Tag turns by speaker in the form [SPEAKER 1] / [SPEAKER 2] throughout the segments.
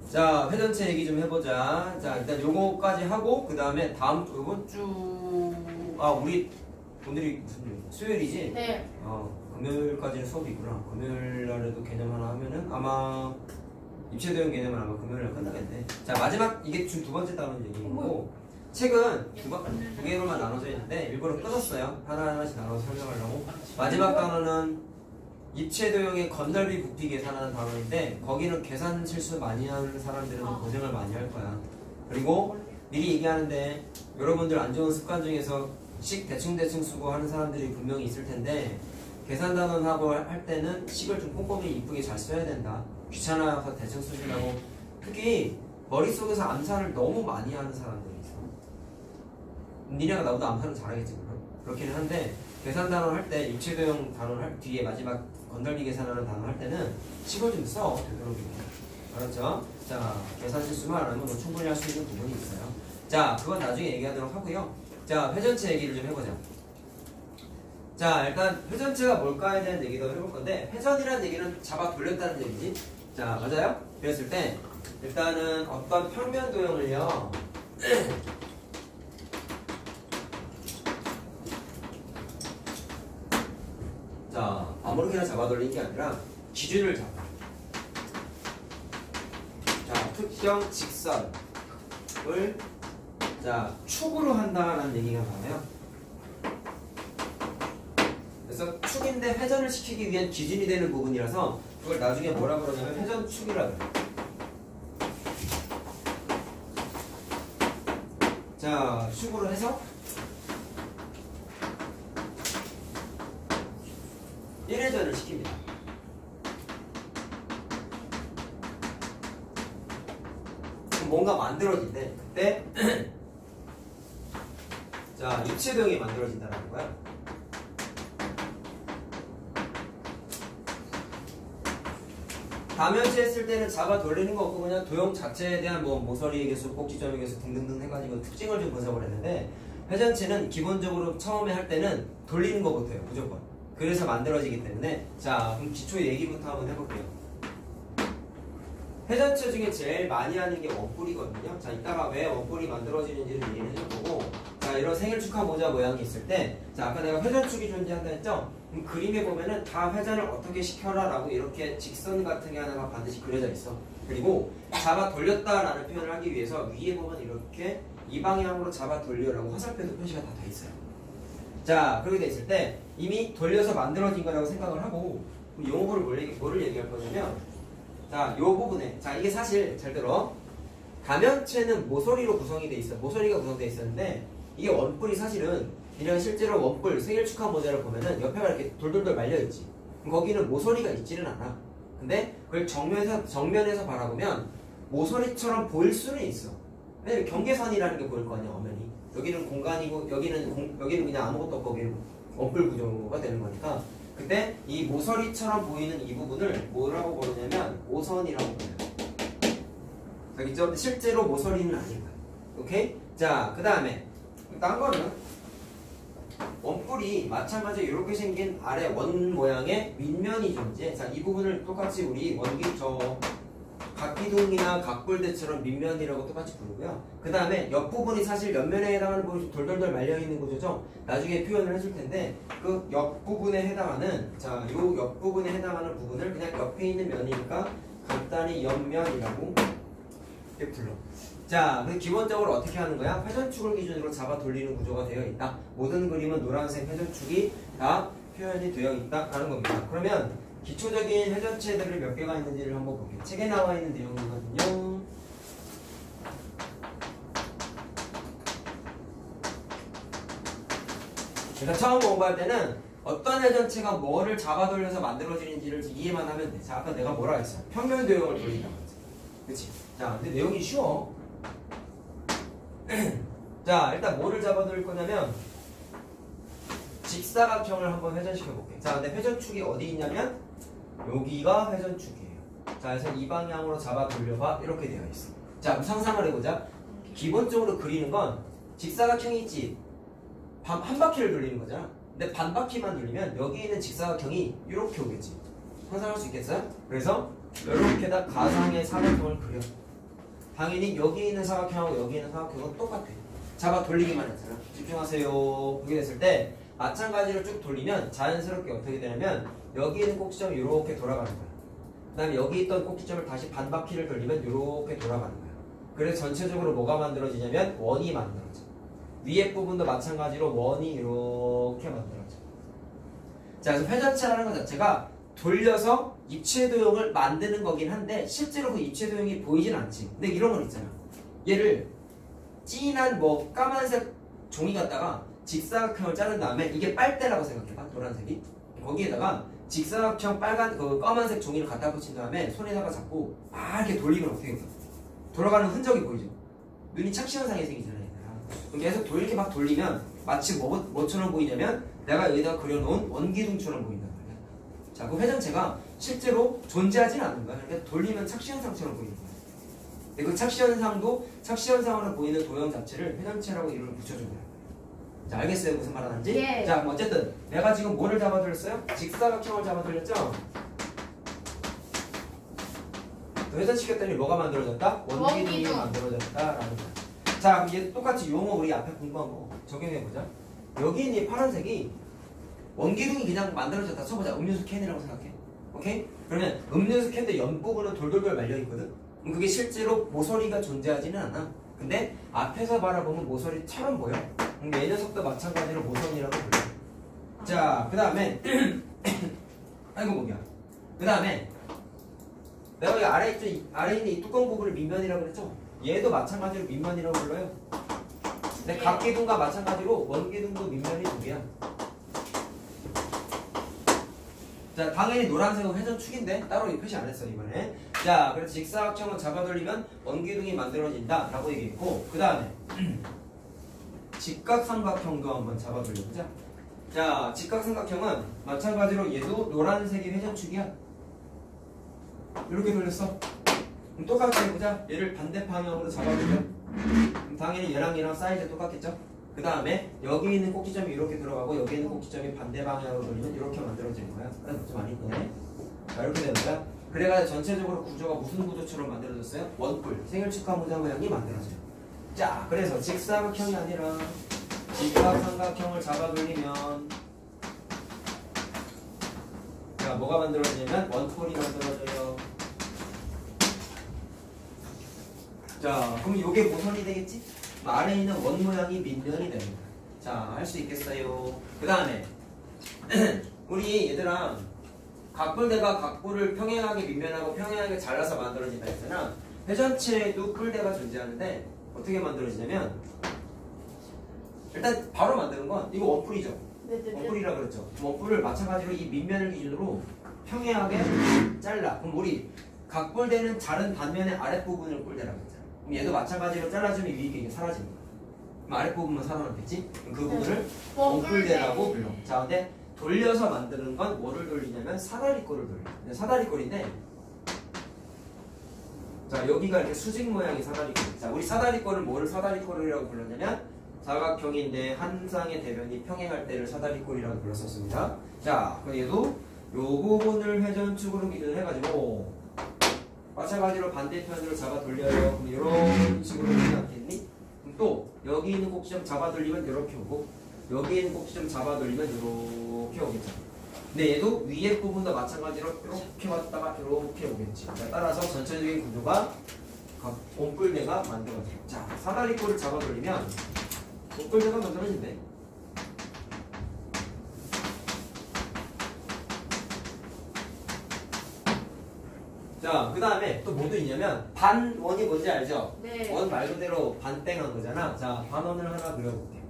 [SPEAKER 1] 자, 회전체 얘기 좀 해보자. 자, 일단 요거까지 하고 그 다음에 요번 주 우리 오늘이 무슨 요일? 수요일이지?
[SPEAKER 2] 네.
[SPEAKER 1] 금요일까지는 수업이 있구나. 금요일 날에도 개념 하나 하면은 아마 입체도형 개념은 아마 금요일 날 끝나겠네. 자, 마지막 이게 지금 두 번째 단원 얘기고 책은 두 개로만 나눠져 있는데 일부러 끊었어요. 하나하나씩 나눠서 설명하려고. 마지막 단원은 입체도형의 건널비 부피 계산하는 단원인데 거기는 계산 실수 많이 하는 사람들은 고생을 많이 할 거야. 그리고 미리 얘기하는데 여러분들 안 좋은 습관 중에서 식 대충 쓰고 하는 사람들이 분명히 있을 텐데 계산 단원하고 할 때는 식을 좀 꼼꼼히 이쁘게 잘 써야 된다. 귀찮아서 대충 쓰시려고. 특히 머릿속에서 암산을 너무 많이 하는 사람들이 있어. 니네가 나보다 암산을 잘하겠지 물론. 그렇기는 한데 계산 단원 할 때 입체도형 단원 할 뒤에 마지막 건널비 계산하는 단어 할 때는 식을 좀 써. 되도록이면. 알았죠? 자, 계산 실수만 안 하면 뭐 충분히 할 수 있는 부분이 있어요. 자, 그건 나중에 얘기하도록 하고요. 자, 회전체 얘기를 좀 해보자. 자, 일단 회전체가 뭘까에 대한 얘기도 해볼 건데 회전이라는 얘기는 잡아 돌렸다는 얘기지. 자, 맞아요? 그랬을 때 일단은 어떤 평면 도형을요. 자, 아무렇게나 잡아 돌리는 게 아니라 기준을 잡아. 자, 특정 직선을 자, 축으로 한다라는 얘기가 나와요. 그래서 축인데 회전을 시키기 위한 기준이 되는 부분이라서 그걸 나중에 뭐라 그러냐면 회전축이라 그래요. 자, 축으로 해서 1회전을 시킵니다. 뭔가 만들어진대. 그때 자, 입체도형이 만들어진다는 거야. 다면체 했을 때는 잡아 돌리는 거 없고 그냥 도형 자체에 대한 뭐 모서리의 개수, 꼭지점의 개수 등등등 해가지고 특징을 좀 분석을 했는데 회전체는 기본적으로 처음에 할 때는 돌리는 거부터 해요. 무조건. 그래서 만들어지기 때문에 자, 그럼 기초 얘기부터 한번 해볼게요. 회전체 중에 제일 많이 하는 게 원뿔이거든요. 자, 이따가 왜 원뿔이 만들어지는지를 얘기를 해보고 자, 이런 생일 축하 모자 모양이 있을 때 자, 아까 내가 회전축이 존재한다 했죠? 그럼 그림에 보면은 다 회전을 어떻게 시켜라 라고 이렇게 직선 같은 게 하나가 반드시 그려져 있어. 그리고 잡아 돌렸다라는 표현을 하기 위해서 위에 보면 이렇게 이 방향으로 잡아 돌려라고 화살표도 표시가 다 돼 있어요. 자, 그렇게 돼 있을 때 이미 돌려서 만들어진 거라고 생각을 하고 용어를 뭐를 얘기할 거냐면 자, 요 부분에 자, 이게 사실 잘 들어. 다면체는 모서리로 구성이 돼 있어. 모서리가 구성돼 있었는데 이게 원뿔이 사실은 그냥 실제로 원뿔 생일 축하 모자를 보면은 옆에가 이렇게 돌돌돌 말려있지. 거기는 모서리가 있지는 않아. 근데 그걸 정면에서 바라보면 모서리처럼 보일 수는 있어. 왜냐면 경계선이라는 게 보일 거 아니야, 엄연히. 여기는 공간이고 여기는 그냥 아무것도 없고 여기는 원뿔 구조가 되는 거니까. 근데 이 모서리처럼 보이는 이 부분을 뭐라고 부르냐면 오선이라고 불러요. 알겠죠? 실제로 모서리는 아닌 거야. 오케이? 자, 그 다음에 딴 거는 원뿔이 마찬가지로 이렇게 생긴 아래 원 모양의 윗면이 존재해. 자, 이 부분을 똑같이 우리 각기둥이나 각불대처럼 밑면이라고 똑같이 부르고요. 그 다음에 옆부분이 사실 옆면에 해당하는 부분이 돌돌돌 말려있는 구조죠. 나중에 표현을 해줄 텐데 그 옆부분에 해당하는 자, 요 옆부분에 해당하는 부분을 그냥 옆에 있는 면이니까 간단히 옆면이라고 이렇게 불러. 자, 그래서 기본적으로 어떻게 하는 거야? 회전축을 기준으로 잡아 돌리는 구조가 되어 있다. 모든 그림은 노란색 회전축이 다 표현이 되어 있다라는 겁니다. 그러면 기초적인 회전체들을 몇 개가 있는지를 한번 볼게요. 책에 나와 있는 내용이거든요. 일단 처음 공부할 때는 어떤 회전체가 뭐를 잡아 돌려서 만들어지는지를 이해만 하면 돼. 자, 아까 내가 뭐라 했어? 평면 도형을 돌린다고 했어. 그치? 자, 근데 내용이 쉬워. 자, 일단 뭐를 잡아 돌릴 거냐면 직사각형을 한번 회전시켜 볼게. 자, 근데 회전축이 어디 있냐면 여기가 회전축이에요. 자, 그래서 이 방향으로 잡아 돌려봐. 이렇게 되어 있어. 자, 상상을 해보자. 기본적으로 그리는 건 직사각형이 있지. 한 바퀴를 돌리는 거잖아. 근데 반 바퀴만 돌리면 여기 있는 직사각형이 이렇게 오겠지. 상상할 수 있겠어요? 그래서 이렇게다 가상의 사각형을 그려. 당연히 여기 있는 사각형하고 여기 있는 사각형은 똑같아. 잡아 돌리기만 했잖아. 집중하세요. 그렇게 됐을 때 마찬가지로 쭉 돌리면 자연스럽게 어떻게 되냐면 여기 있는 꼭지점이 이렇게 돌아가는 거야. 그 다음에 여기 있던 꼭지점을 다시 반 바퀴를 돌리면 이렇게 돌아가는 거야. 그래서 전체적으로 뭐가 만들어지냐면 원이 만들어져. 위에 부분도 마찬가지로 원이 이렇게 만들어져. 자, 그래서 회전체라는 것 자체가 돌려서 입체도형을 만드는 거긴 한데 실제로 그 입체도형이 보이진 않지. 근데 이런 건 있잖아. 얘를 진한 뭐 까만색 종이 갖다가 직사각형을 자른 다음에 이게 빨대라고 생각해봐. 노란색이. 거기에다가 직사각형 빨간 그 까만색 종이를 갖다 붙인 다음에 손에다가 잡고 막 이렇게 돌리면 어떻게 돼? 돌아가는 흔적이 보이죠. 눈이 착시현상이 생기잖아요. 그럼 계속 이렇게 막 돌리면 마치 뭐처럼 보이냐면 내가 여기다가 그려놓은 원기둥처럼 보인단 말이야. 자, 그 회전체가 실제로 존재하지는 않는 거야. 그러니까 돌리면 착시현상처럼 보이는 거야. 근데 그 착시현상도 착시현상으로 보이는 도형 자체를 회전체라고 이름을 붙여준 거야. 자, 알겠어요? 무슨 말 하는지?
[SPEAKER 2] 예.
[SPEAKER 1] 자, 어쨌든 내가 지금 뭐를 잡아돌렸어요? 직사각형을 잡아돌렸죠? 회전시켰더니 뭐가 만들어졌다? 원기둥이 만들어졌다라는 거야. 자, 그럼 얘 똑같이 용어 우리 앞에 공부한 거 적용해보자. 여기 있는 이 파란색이 원기둥이 그냥 만들어졌다 쳐보자. 음료수 캔이라고 생각해. 오케이? 그러면 음료수 캔데 옆부분은 돌돌돌 말려있거든? 그럼 그게 실제로 모서리가 존재하지는 않아. 근데 앞에서 바라보면 모서리처럼 보여. 근데 이 녀석도 마찬가지로 모서리라고 불러. 자, 그 다음에 아이고 뭐야. 그 다음에 내가 여기 아래 있는 이 뚜껑 부분을 밑면이라고 그랬죠? 얘도 마찬가지로 밑면이라고 불러요. 근데 각기둥과 마찬가지로 원기둥도 밑면이 두 개야. 자, 당연히 노란색은 회전축인데 따로 표시 안 했어 이번에. 자, 그래서 직사각형을 잡아돌리면 원기둥이 만들어진다 라고 얘기했고, 그 다음에 직각삼각형도 한번 잡아돌려보자. 자, 직각삼각형은 마찬가지로 얘도 노란색이 회전축이야. 이렇게 돌렸어. 그럼 똑같이 해보자. 얘를 반대 방향으로 잡아볼게요. 그럼 당연히 얘랑 사이즈 똑같겠죠? 그 다음에 여기 있는 꼭지점이 이렇게 들어가고 여기 있는 꼭지점이 반대 방향으로 돌리면 이렇게 만들어지는 거야. 그래, 좀 아니네. 자, 이렇게 되는 거야. 그래가지고 전체적으로 구조가 무슨 구조처럼 만들어졌어요? 원뿔, 생일 축하 모자 모양이 만들어져요. 자, 그래서 직사각형이 아니라 직각삼각형을 잡아돌리면 자, 뭐가 만들어지냐면 원뿔이 만들어져요. 자, 그럼 이게 모선이 되겠지? 아래에 있는 원 모양이 밑면이 됩니다. 자, 할 수 있겠어요. 그 다음에 우리 얘들아, 각뿔대가 각뿔을 평행하게 밑면하고 평행하게 잘라서 만들어진다 했잖아. 회전체에도 뿔대가 존재하는데 어떻게 만들어지냐면 일단 바로 만드는 건 이거 원뿔이죠. 원뿔이라 그랬죠. 원뿔을 마찬가지로 이 밑면을 기준으로 평행하게 잘라. 그럼 우리 각뿔대는 자른 단면의 아랫부분을 뿔대라고 했잖아. 그럼 얘도 마찬가지로 잘라주면 위에 이게 사라지는 거야. 그럼 아랫부분만 살아남겠지? 그럼 그 부분을 원뿔대라고 불러. 자, 근데 돌려서 만드는 건 뭐를 돌리냐면 사다리꼴을 돌려. 사다리꼴인데 자, 여기가 이렇게 수직 모양의 사다리꼴. 자, 우리 사다리꼴을 뭐를 사다리꼴이라고 불렀냐면 사각형인데 한 쌍의 대변이 평행할 때를 사다리꼴이라고 불렀었습니다. 자, 그럼 얘도 요 부분을 회전축으로 기준을 해가지고 마찬가지로 반대편으로 잡아 돌려요. 그럼 이런 식으로 되지 않겠니? 그럼 또 여기 있는 꼭지점 잡아 돌리면 이렇게 오고 여기 있는 꼭지점 잡아 돌리면 이렇게 오겠죠. 근데 얘도 위에 부분도 마찬가지로 이렇게 왔다가 이렇게 오겠지. 자, 따라서 전체적인 구조가 원뿔대가 만들어져요. 자, 사다리꼴을 잡아 돌리면 원뿔대가 만들어진대. 자, 그 다음에 또 뭐도 있냐면 반원이 뭔지 알죠?
[SPEAKER 2] 네.
[SPEAKER 1] 원 말 그대로 반땡한 거잖아. 자, 반원을 하나 그려볼게.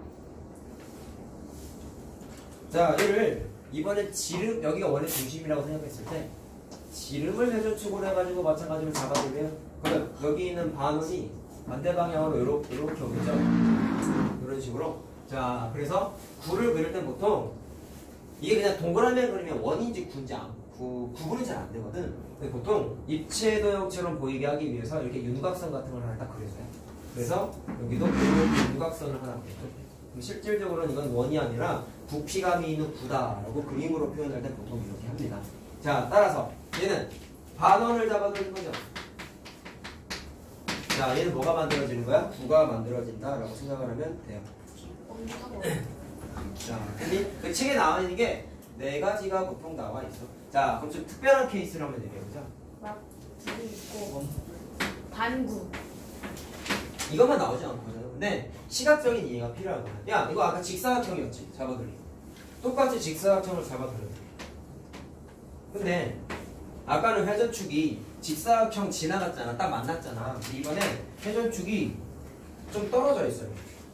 [SPEAKER 1] 자, 얘를 이번에 지름, 여기가 원의 중심이라고 생각했을 때 지름을 회전축으로 해가지고 마찬가지로 잡아볼래요? 그럼 여기 있는 반원이 반대 방향으로 이렇게 오겠죠? 이런 식으로. 자, 그래서 구를 그릴 땐 보통 이게 그냥 동그라미에 그리면 원인지 구인지 구분이 잘 안 되거든. 근데 보통 입체도형처럼 보이게 하기 위해서 이렇게 윤곽선 같은 걸 하나 딱 그려줘요. 그래서 여기도 이렇게 윤곽선을 하나 그려줘요. 실질적으로는 이건 원이 아니라 부피감이 있는 구다라고 그림으로 표현할 때 보통 이렇게 합니다. 자, 따라서 얘는 반원을 잡아드린 거죠. 자, 얘는 뭐가 만들어지는 거야? 9가 만들어진다라고 생각을 하면 돼요. 자, 근데 그 책에 나와 있는 게 네 가지가 보통 나와 있어. 자, 그럼 좀 특별한 케이스를 한번 얘기해보자.
[SPEAKER 2] 막 둘이 있고 반구.
[SPEAKER 1] 이것만 나오지 않거든. 근데 시각적인 이해가 필요한 거야. 야, 이거 아까 직사각형이었지? 잡아들리. 똑같이 직사각형을 잡아들려. 근데 아까는 회전축이 직사각형 지나갔잖아. 딱 만났잖아. 근데 이번에 회전축이 좀 떨어져 있어요.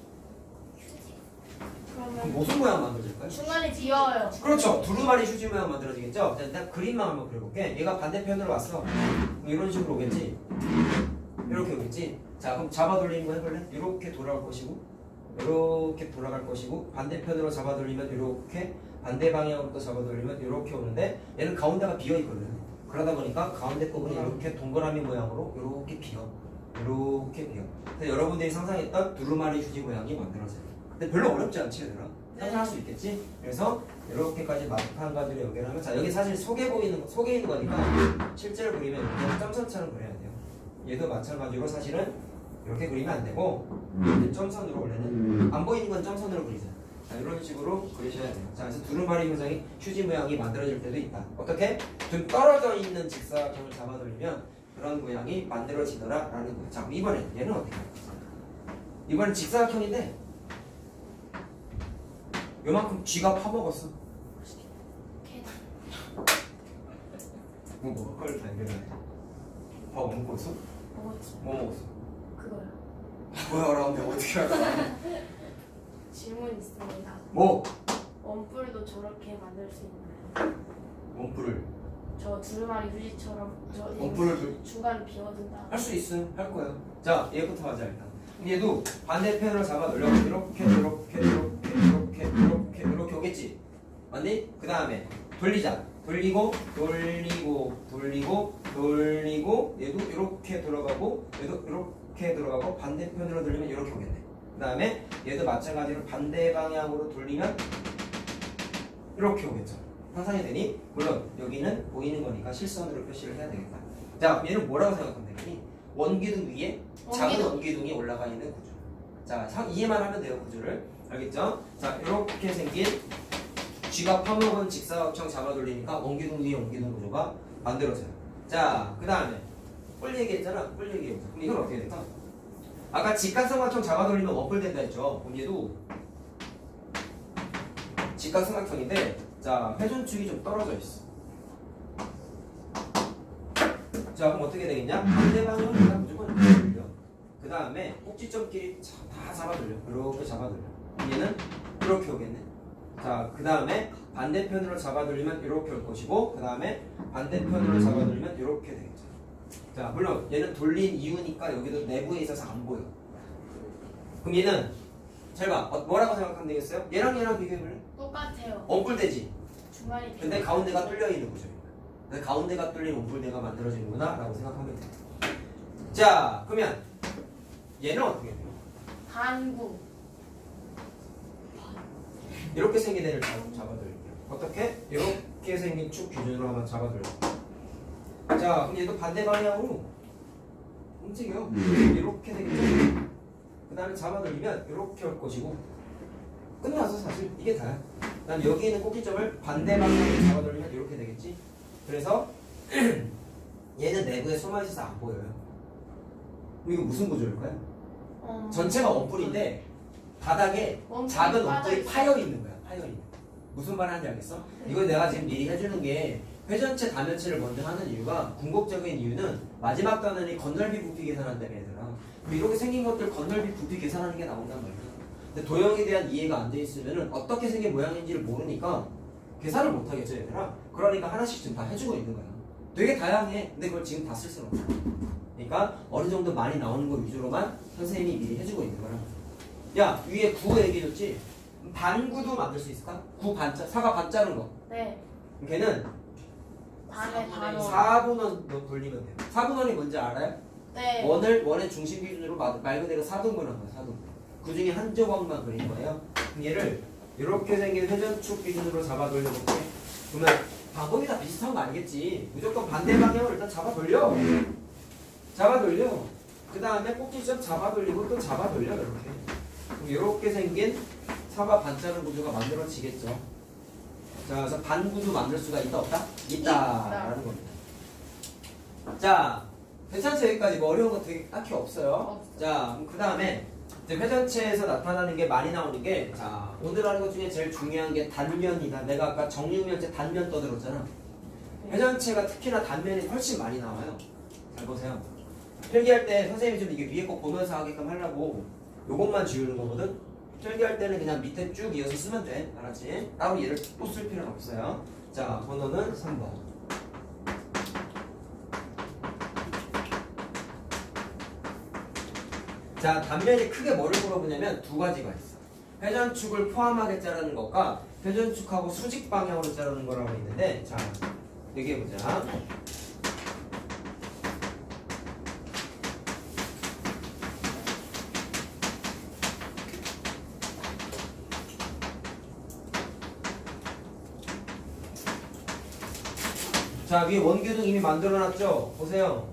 [SPEAKER 1] 그럼
[SPEAKER 2] 그러면
[SPEAKER 1] 무슨 모양 만들어질까요?
[SPEAKER 2] 중간에 비어요.
[SPEAKER 1] 그렇죠. 두루마리 휴지 모양 만들어지겠죠? 일단 그림만 한번 그려볼게. 얘가 반대편으로 왔어. 그럼 이런 식으로 오겠지? 이렇게 오겠지? 자, 그럼 잡아 돌리는 거 해볼래? 이렇게 돌아올 것이고, 이렇게 돌아갈 것이고, 반대편으로 잡아 돌리면 이렇게, 반대 방향으로 또 잡아 돌리면 이렇게 오는데, 얘는 가운데가 비어 있거든. 그러다 보니까 가운데 부분이 이렇게 동그라미 모양으로 이렇게 비어. 이렇게 비어. 그래서 여러분들이 상상했던 두루마리 휴지 모양이 만들어져요. 근데 별로 어렵지 않지, 얘들아? 상상할 수 있겠지? 그래서 이렇게까지 마찬가지로 연결하면, 자, 여기 사실 속에 있는 거니까 실제로 그리면 이렇게 점선처럼 그려야 돼요. 얘도 마찬가지로 사실은 이렇게 그리면 안 되고, 점선으로 원래는 안 보이는 건 점선으로 그리잖아. 자, 이런 식으로 그리셔야 돼요. 자, 그래서 두루마리 휴지 모양이 만들어질 때도 있다. 어떻게? 좀 떨어져 있는 직사각형을 잡아돌리면 그런 모양이 만들어지더라라는 거예요. 자, 그럼 이번엔 얘는 어떻게 할까? 이번엔 직사각형인데 요만큼 쥐가 파먹었어. 뭐 먹을 걸 발견해. 밥 못 먹었어?
[SPEAKER 2] 먹었지.
[SPEAKER 1] 뭐 먹었어?
[SPEAKER 2] 그거요.
[SPEAKER 1] 뭐야, 근데 어떻게 알아?
[SPEAKER 2] 질문 있습니다.
[SPEAKER 1] 뭐?
[SPEAKER 2] 원뿔도 저렇게 만들 수 있나요?
[SPEAKER 1] 원뿔을
[SPEAKER 2] 저 두루마리 휴지처럼 저
[SPEAKER 1] 원뿔을
[SPEAKER 2] 중간 비워둔다.
[SPEAKER 1] 할 수 있음, 할 거예요. 자, 얘부터 하자 일단. 얘도 반대편으로 잡아 놀려 이렇게 오겠지. 맞니? 그 다음에 돌리자. 돌리고 얘도 이렇게 들어가고 얘도 이렇게 들어가고 반대편으로 돌리면 이렇게 오겠네. 그 다음에 얘도 마찬가지로 반대 방향으로 돌리면 이렇게 오겠죠. 상상이 되니? 물론 여기는 보이는 거니까 실선으로 표시를 해야 되겠다. 자, 얘는 뭐라고 생각하면 되니? 원기둥 위에 작은 원기둥이 올라가 있는 구조. 자, 이해만 하면 돼요, 구조를. 알겠죠? 자, 이렇게 생긴 쥐가 파먹은 직사각형 잡아 돌리니까 원기둥 위에 원기둥 구조가 만들어져요. 자, 그 다음에 뿔 얘기했잖아. 뿔 얘기해보자. 그럼 이건 어떻게 될까? 아까 직각삼각형 잡아 돌리면 원뿔 된다 했죠. 그럼 얘도 직각삼각형인데, 자, 회전축이 좀 떨어져 있어. 자, 그럼 어떻게 되겠냐? 반대 방향으로 일단 무조건 돌려. 그 다음에 꼭지점끼리 다 잡아 돌려. 이렇게 잡아 돌려. 얘는 이렇게 오겠네. 자, 그 다음에 반대편으로 잡아 돌리면 이렇게 올 것이고, 그 다음에 반대편으로 잡아 돌리면 이렇게 되겠죠. 자, 물론 얘는 돌린 이유니까 여기도 내부에 있어서 안 보여. 그럼 얘는 잘 봐. 뭐라고 생각하면 되겠어요? 얘랑 비교해볼래?
[SPEAKER 2] 똑같아요.
[SPEAKER 1] 원뿔되지.
[SPEAKER 2] 중간이 비어.
[SPEAKER 1] 근데 가운데가 뚫려 있는 구조입니다. 근데 가운데가 뚫린 원뿔대가 만들어지는구나 라고 생각하면 돼요. 자, 그러면 얘는 어떻게 돼요?
[SPEAKER 2] 반구.
[SPEAKER 1] 이렇게 생긴 애를 잡아드릴게요. 어떻게? 이렇게 생긴 축 기준으로 한번 잡아드릴게요. 자, 그럼 얘도 반대 방향으로 움직여. 이렇게 되겠죠? 그 다음에 잡아들리면 이렇게 올 것이고, 끝났어, 사실. 이게 다야. 난 여기 있는 꼭지점을 반대 방향으로 잡아들리면 이렇게 되겠지? 그래서 얘는 내부에 숨어 있어서 안 보여요. 이거 무슨 구조일까요? 전체가 원뿔인데 바닥에 작은 원뿔이 파여 있는 거야. 파여 있는. 무슨 말 하는지 알겠어? 이걸 내가 지금 미리 해주는 게 회전체 단면체를 먼저 하는 이유가, 궁극적인 이유는 마지막 단원이 건널비 부피 계산한다며 얘들아. 이렇게 생긴 것들 건널비 부피 계산하는 게 나온단 말이야. 근데 도형에 대한 이해가 안 돼 있으면은 어떻게 생긴 모양인지를 모르니까 계산을 못 하겠죠, 얘들아. 그러니까 하나씩 지금 다 해주고 있는 거야. 되게 다양해. 근데 그걸 지금 다 쓸 수는 없어. 그러니까 어느 정도 많이 나오는 거 위주로만 선생님이 미리 해주고 있는 거야. 야, 위에 구 얘기해줬지? 반구도 만들 수 있을까? 구 반자, 사과 반 자른 거.
[SPEAKER 2] 네.
[SPEAKER 1] 걔는
[SPEAKER 2] 반에 반원.
[SPEAKER 1] 4분원 돌리면 돼요. 4분원이 뭔지 알아요?
[SPEAKER 2] 네.
[SPEAKER 1] 원의 중심 기준으로 말 그대로 4등분한 거야. 4등분. 그 중에 한 조각만 그린 거예요. 얘를 이렇게 생긴 회전축 기준으로 잡아 돌려볼게. 그러면 방법이 다 비슷한 거 아니겠지? 무조건 반대 방향으로 일단 잡아 돌려. 잡아 돌려. 그 다음에 꼭지점 잡아 돌리고 또 잡아 돌려 이렇게. 이렇게 생긴 사과 반자른 구조가 만들어지겠죠. 자, 그래서 반구도 만들 수가 있다 없다? 있다라는 겁니다. 자, 괜찮죠? 여기까지 뭐 어려운 거 되게 딱히 없어요. 자, 그 다음에 회전체에서 나타나는 게 많이 나오는 게, 자, 오늘 하는 것 중에 제일 중요한 게 단면이다. 내가 아까 정육면체 단면 떠들었잖아. 회전체가 특히나 단면이 훨씬 많이 나와요. 잘 보세요. 필기할 때 선생님이 좀 이게 위에 거 보면서 하게끔 하려고 요것만 지우는 거거든. 필기할 때는 그냥 밑에 쭉 이어서 쓰면 돼. 알았지? 따로 얘를 또 쓸 필요는 없어요. 자, 번호는 3번. 자, 단면이 크게 뭐를 물어보냐면 두 가지가 있어. 회전축을 포함하게 자르는 것과 회전축하고 수직 방향으로 자르는 거라고 있는데, 자, 얘기해보자. 자, 위에 원기둥 이미 만들어놨죠? 보세요.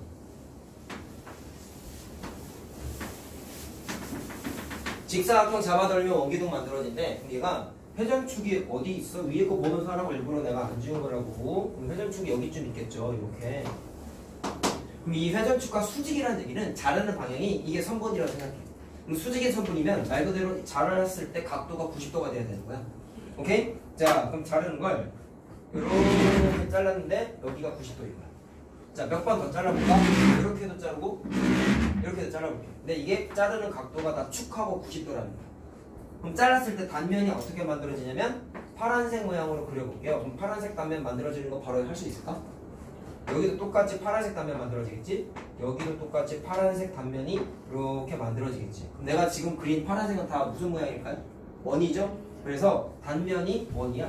[SPEAKER 1] 직사각형 잡아돌리면 원기둥 만들어진대. 그럼 얘가 회전축이 어디 있어? 위에 거 보는 사람을 일부러 내가 안 지운 거라고. 그럼 회전축이 여기쯤 있겠죠. 이렇게. 그럼 이 회전축과 수직이라는 얘기는 자르는 방향이 이게 선분이라고 생각해. 그럼 수직의 선분이면 말 그대로 자랐을 때 각도가 90도가 돼야 되는 거야. 오케이? 자, 그럼 자르는 걸 이렇게 잘랐는데 여기가 90도인 거야. 자, 몇 번 더 잘라볼까? 이렇게도 자르고 이렇게도 잘라볼게. 근데 이게 자르는 각도가 다 축하고 90도라는 거야. 그럼 잘랐을 때 단면이 어떻게 만들어지냐면 파란색 모양으로 그려볼게요. 그럼 파란색 단면 만들어지는 거 바로 할 수 있을까? 여기도 똑같이 파란색 단면 만들어지겠지? 여기도 똑같이 파란색 단면이 이렇게 만들어지겠지? 그럼 내가 지금 그린 파란색은 다 무슨 모양일까요? 원이죠? 그래서 단면이 원이야.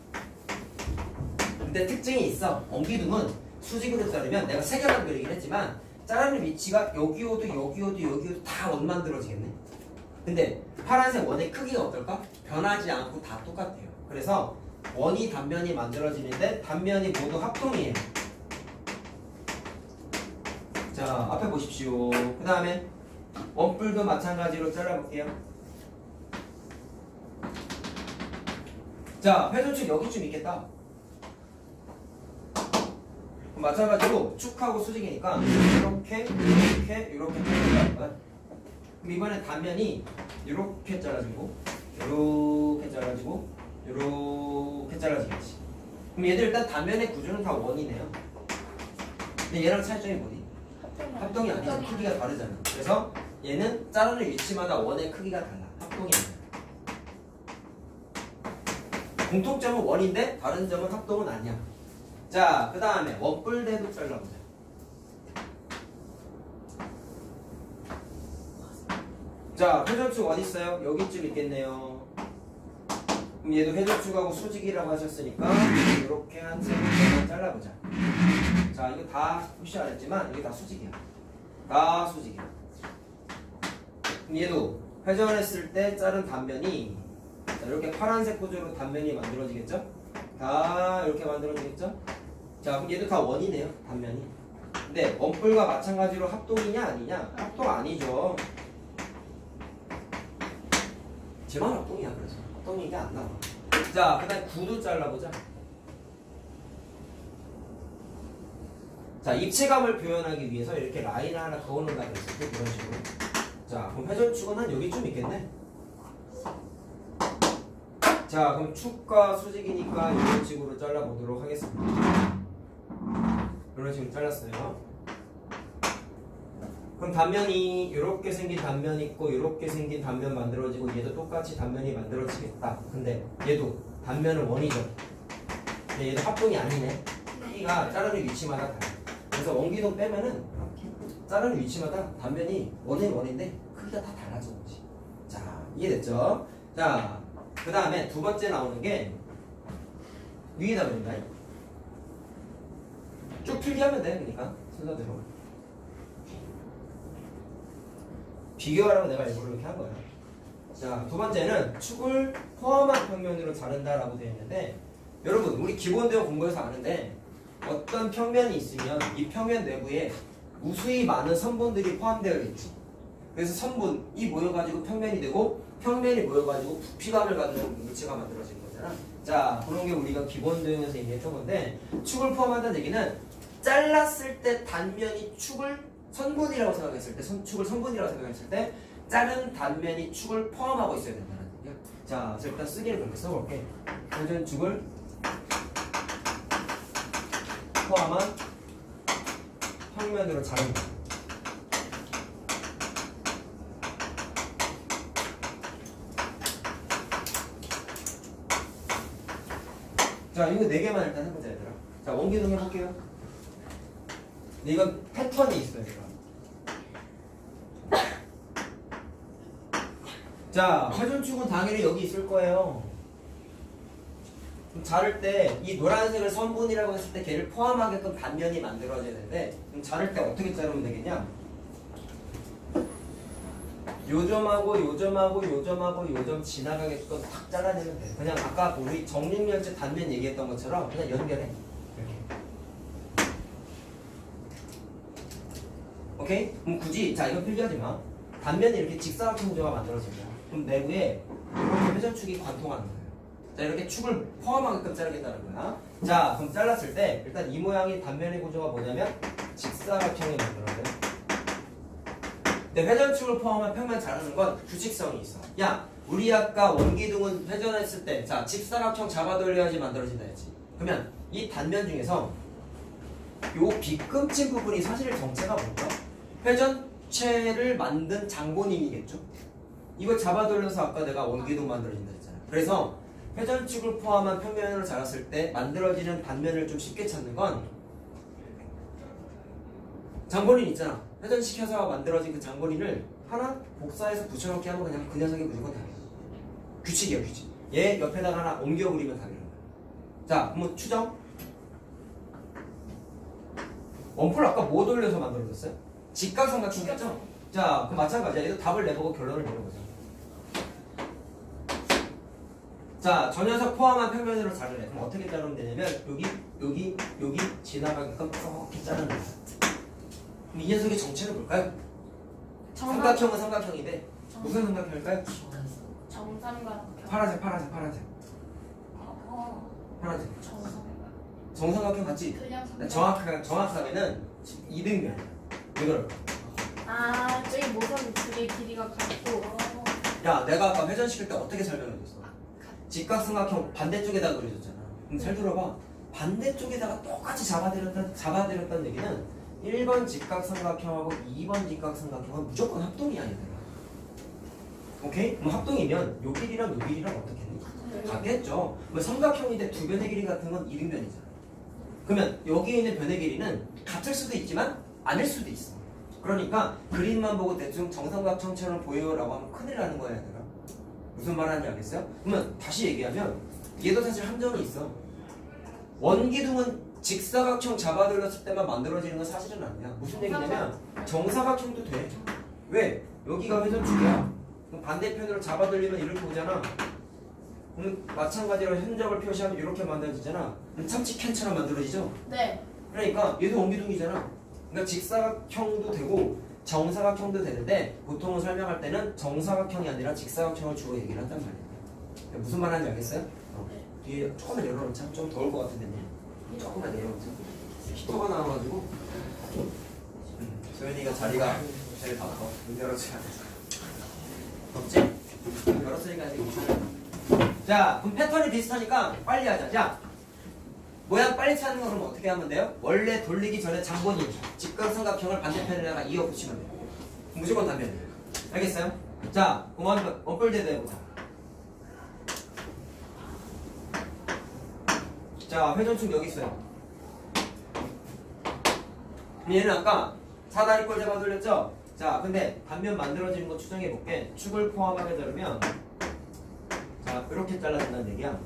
[SPEAKER 1] 근데 특징이 있어. 원기둥은 수직으로 자르면 내가 세 개만 그리긴 했지만 자르는 위치가 여기 오도 여기 오도 여기 오도 다 원 만들어지겠네. 근데 파란색 원의 크기가 어떨까? 변하지 않고 다 똑같아요. 그래서 원이 단면이 만들어지는데 단면이 모두 합동이에요. 자, 앞에 보십시오. 그 다음에 원뿔도 마찬가지로 잘라볼게요. 자, 회전축 여기쯤 있겠다. 마찬가지로 축하고 수직이니까 이렇게 잘라줄 거야. 그럼 이번엔 단면이 이렇게 잘라지고 이렇게 잘라지고 이렇게 잘라지겠지. 그럼 얘들 일단 단면의 구조는 다 원이네요. 근데 얘랑 차이점이 뭐니? 합동이 아니죠. 크기가 다르잖아. 그래서 얘는 자르는 위치마다 원의 크기가 달라. 합동이 아니야. 공통점은 원인데 다른 점은 합동은 아니야. 자, 그 다음에 원뿔대도 잘라보자. 자, 회전축 어디 있어요? 여기쯤 있겠네요. 그럼 얘도 회전축하고 수직이라고 하셨으니까 이렇게 한 세 개만 잘라보자. 자, 이거 다 표시 안 했지만 이게 다 수직이야. 다 수직이야. 그럼 얘도 회전했을 때 자른 단면이 자, 이렇게 파란색 구조로 단면이 만들어지겠죠? 다 이렇게 만들어지겠죠? 자, 그럼 얘도 다 원이네요, 단면이. 근데 원뿔과 마찬가지로 합동이냐 아니냐? 합동 아니죠. 제만 합동이야. 그래서 합동이 이게 안 나와. 자, 그 다음에 구도 잘라보자. 자, 입체감을 표현하기 위해서 이렇게 라인을 하나 그어놓는다고 했을 때 그런 식으로. 자, 그럼 회전축은 한 여기쯤 있겠네. 자, 그럼 축과 수직이니까 이런 식으로 잘라보도록 하겠습니다. 이런 식으로 잘랐어요. 그럼 단면이 이렇게 생긴 단면 있고 이렇게 생긴 단면 만들어지고 얘도 똑같이 단면이 만들어지겠다. 근데 얘도 단면은 원이죠. 근데 얘도 합동이 아니네. 크기가 자르는 위치마다 달라. 그래서 원기둥 빼면은 자르는 위치마다 단면이 원은 원인데 크기가 다 달라지는 거지. 자, 이해됐죠? 자, 그 다음에 두 번째 나오는 게 위에다 그린다. 쭉 필기하면 돼. 그러니까 순서대로 비교하라고 내가 일부러 이렇게 한 거야. 자, 두 번째는 축을 포함한 평면으로 자른다라고 되어 있는데, 여러분 우리 기본대로 공부해서 아는데 어떤 평면이 있으면 이 평면 내부에 무수히 많은 선분들이 포함되어 있지. 그래서 선분이 모여가지고 평면이 되고 평면이 모여가지고 부피감을 가지는 물체가 만들어진 거잖아. 자, 그런 게 우리가 기본 도형에서 이미 했던 건데 축을 포함한다는 얘기는 잘랐을 때 단면이 축을 선분이라고 생각했을 때 축을 선분이라고 생각했을 때 자른 단면이 축을 포함하고 있어야 된다는 얘기야. 자, 그래서 일단 쓰기를 그렇게 써볼게. 회전 축을 포함한 평면으로 자른다. 자, 이거 4개만 일단 해보자, 얘들아. 자, 원기둥 해볼게요. 근데 이건 패턴이 있어요, 얘들아. 자, 회전축은 당연히 여기 있을 거예요. 그럼 자를 때 이 노란색을 선분이라고 했을 때 걔를 포함하게끔 단면이 만들어져야 되는데 그럼 자를 때 어떻게 자르면 되겠냐? 요점하고 요점하고 요점하고 요점 지나가게끔 탁 잘라내면 돼. 그냥 아까 우리 정육면체 단면 얘기했던 것처럼 그냥 연결해. 이렇게. 오케이? 그럼 굳이 자 이건 필기하지 마. 단면이 이렇게 직사각형 구조가 만들어진다. 그럼 내부에 이렇게 회전축이 관통하는 거예요. 자 이렇게 축을 포함하게끔 자르겠다는 거야. 자 그럼 잘랐을 때 일단 이 모양의 단면의 구조가 뭐냐면 직사각형이 만들어져요. 근데 회전축을 포함한 평면 자르는 건 규칙성이 있어. 야 우리 아까 원기둥은 회전했을 때 자 직사각형 잡아돌려야지 만들어진다 했지. 그러면 이 단면 중에서 요 비끔친 부분이 사실 정체가 뭔가? 회전체를 만든 장본인이겠죠. 이거 잡아돌려서 아까 내가 원기둥 만들어진다 했잖아. 그래서 회전축을 포함한 평면으로 자랐을 때 만들어지는 단면을 좀 쉽게 찾는 건 장본인 있잖아. 회전시켜서 만들어진 그 장본인을 하나 복사해서 붙여넣기 하면 그냥 그 녀석이 무조건 답이야. 규칙이야, 규칙. 얘 옆에다가 하나 옮겨 그리면 답이라는 거야. 자, 그럼 추정. 원뿔 아까 뭐 돌려서 만들어졌어요? 직각삼각형이었죠? 자, 그럼 마찬가지야. 얘도 답을 내보고 결론을 내려보자. 자, 저 녀석 포함한 평면으로 자르래. 그럼 어떻게 자르면 되냐면 여기 지나가게끔 이렇게 자르는 거야. 그럼 이 녀석의 정체는 뭘까요? 삼각형은 삼각형인데 무슨 삼각형일까요?
[SPEAKER 2] 정삼각형.
[SPEAKER 1] 파란색. 정삼각형 맞지?
[SPEAKER 2] 그냥
[SPEAKER 1] 정확하게는 이등변이야. 왜 그럴까?
[SPEAKER 2] 아, 저기 모서리 둘의 길이가 같고.
[SPEAKER 1] 야, 내가 아까 회전시킬 때 어떻게 설명해줬어? 직각삼각형 반대쪽에다 그려줬잖아. 그럼 잘 들어봐. 반대쪽에다가 똑같이 잡아들였다는 얘기는 1번 직각삼각형하고 2번 직각삼각형은 무조건 합동이야, 얘들아. 오케이? 그럼 합동이면 요 길이랑 요 길이랑 어떻게 해? 같겠죠. 뭐 삼각형인데 두 변의 길이 같은 건 이등변이잖아. 그러면 여기에 있는 변의 길이는 같을 수도 있지만 아닐 수도 있어. 그러니까 그림만 보고 대충 정삼각형처럼 보여라고 하면 큰일 나는 거야, 얘들아. 무슨 말 하는지 알겠어요? 그러면 다시 얘기하면 얘도 사실 함정이 있어. 원기둥은 직사각형 잡아들였을 때만 만들어지는 건 사실은 아니야. 무슨 얘기냐면 정사각형도 돼. 왜? 여기가 회전축이야. 그럼 반대편으로 잡아들리면 이렇게 오잖아. 그럼 마찬가지로 현적을 표시하면 이렇게 만들어지잖아. 그럼 참치캔처럼 만들어지죠?
[SPEAKER 2] 네.
[SPEAKER 1] 그러니까 얘도 원기둥이잖아. 그러니까 직사각형도 되고 정사각형도 되는데 보통은 설명할 때는 정사각형이 아니라 직사각형을 주로 얘기를 한단 말이야. 무슨 말 하는지 알겠어요? 뒤에 조금만 열어놓자. 좀 더울 것 같은데 조금만 열어놓자. 히터가 나와가지고 소연이가 자리가 제일 바빠. 문 열어줘야 돼. 덥지? 열었으니까 이제 괜찮아. 자, 그럼 패턴이 비슷하니까 빨리 하자. 자, 모양 빨리 찾는 거 그럼 어떻게 하면 돼요? 원래 돌리기 전에 장본인 직각삼각형을 반대편에다가 이어 붙이면 돼요. 무조건 단면이에요. 알겠어요? 자, 그럼 원뿔대도 해보자. 자, 회전축 여기 있어요. 얘는 아까 사다리꼴 잡아 돌렸죠? 자, 근데 단면 만들어지는 거 추정해볼게. 축을 포함하게 자르면 자, 이렇게 잘라준다는 얘기야.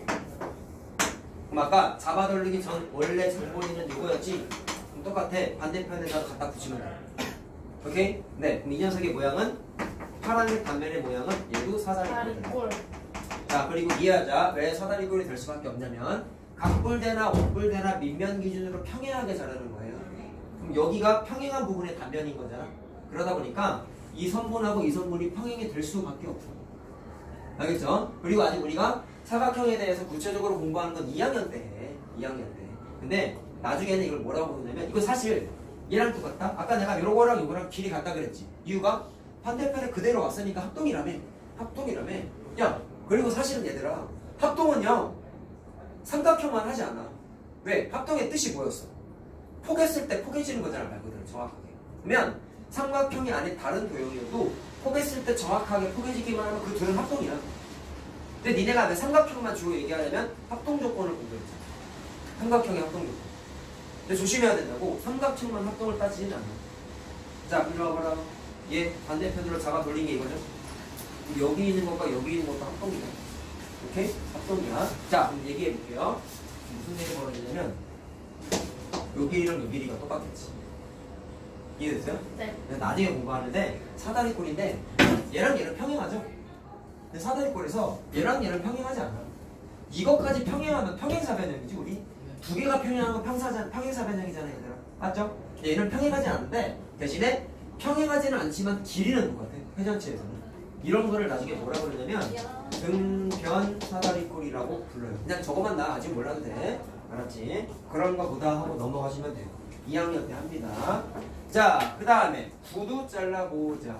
[SPEAKER 1] 그럼 아까 잡아 돌리기 전 원래 장본인은 이거였지? 그럼 똑같아. 반대편에다 갖다 붙이면 돼. 오케이? 네, 그럼 이 녀석의 모양은 파란색 단면의 모양은 얘도 사다리꼴. 자, 그리고 이해하자. 왜 사다리꼴이 될 수밖에 없냐면 각뿔대나 원뿔대나 밑면 기준으로 평행하게 자르는 거예요. 그럼 그럼 여기가 평행한 부분의 단면인 거잖아. 그러다 보니까 이 선분하고 이 선분이 평행이 될 수밖에 없어. 알겠죠? 그리고 아직 우리가 사각형에 대해서 구체적으로 공부하는 건 2학년 때 해. 2학년 때. 근데 나중에는 이걸 뭐라고 부르냐면 이거 사실 얘랑 똑같다? 아까 내가 요거랑 요거랑 길이 같다 그랬지. 이유가 반대편에 그대로 왔으니까 합동이라며. 합동이라며. 야, 그리고 사실은 얘들아, 합동은요 삼각형만 하지 않아. 왜? 합동의 뜻이 뭐였어? 포개했을 때 포개지는 거잖아, 말 그대로 정확하게. 그러면 삼각형이 아닌 다른 도형이어도 포개했을 때 정확하게 포개지기만 하면 그 둘은 합동이야. 근데 니네가 왜 삼각형만 주로 얘기하려면 합동 조건을 공부했잖아. 삼각형의 합동 조건. 근데 조심해야 된다고. 삼각형만 합동을 따지지는 않아. 자, 이리 와봐라. 얘 반대편으로 잡아 돌린 게 이거죠. 여기 있는 것과 여기 있는 것도 합동이야. 오케이? 합동이야. 자, 그럼 얘기해 볼게요. 무슨 일이 벌어지냐면 요 길이랑 요 길이가 똑같겠지. 이해됐어요?
[SPEAKER 2] 네.
[SPEAKER 1] 나중에 공부하는데 사다리꼴인데 얘랑 얘는 평행하죠? 근데 사다리꼴에서 얘랑 얘는 평행하지 않아. 이것까지 평행하면 평행사변형이지 우리? 두 개가 평행하면 평행사변형이잖아 얘들아. 맞죠? 얘는 평행하지 않은데 대신에 평행하지는 않지만 길이는 똑같아. 회전체에서는. 이런 거를 나중에 뭐라 그러냐면 등변 사다리꼴이라고 불러요. 그냥 저거만 나 아직 몰라도 돼. 알았지? 그런 거 보다 하고 넘어가시면 돼요. 2학년 때 합니다. 자, 그 다음에 구두 잘라보자.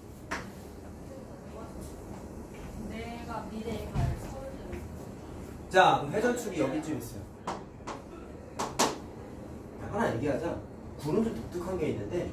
[SPEAKER 2] 내가 미래에 갈 서울대.
[SPEAKER 1] 자, 회전축이 여기쯤 있어요. 하나 얘기하자. 구는 좀 독특한 게 있는데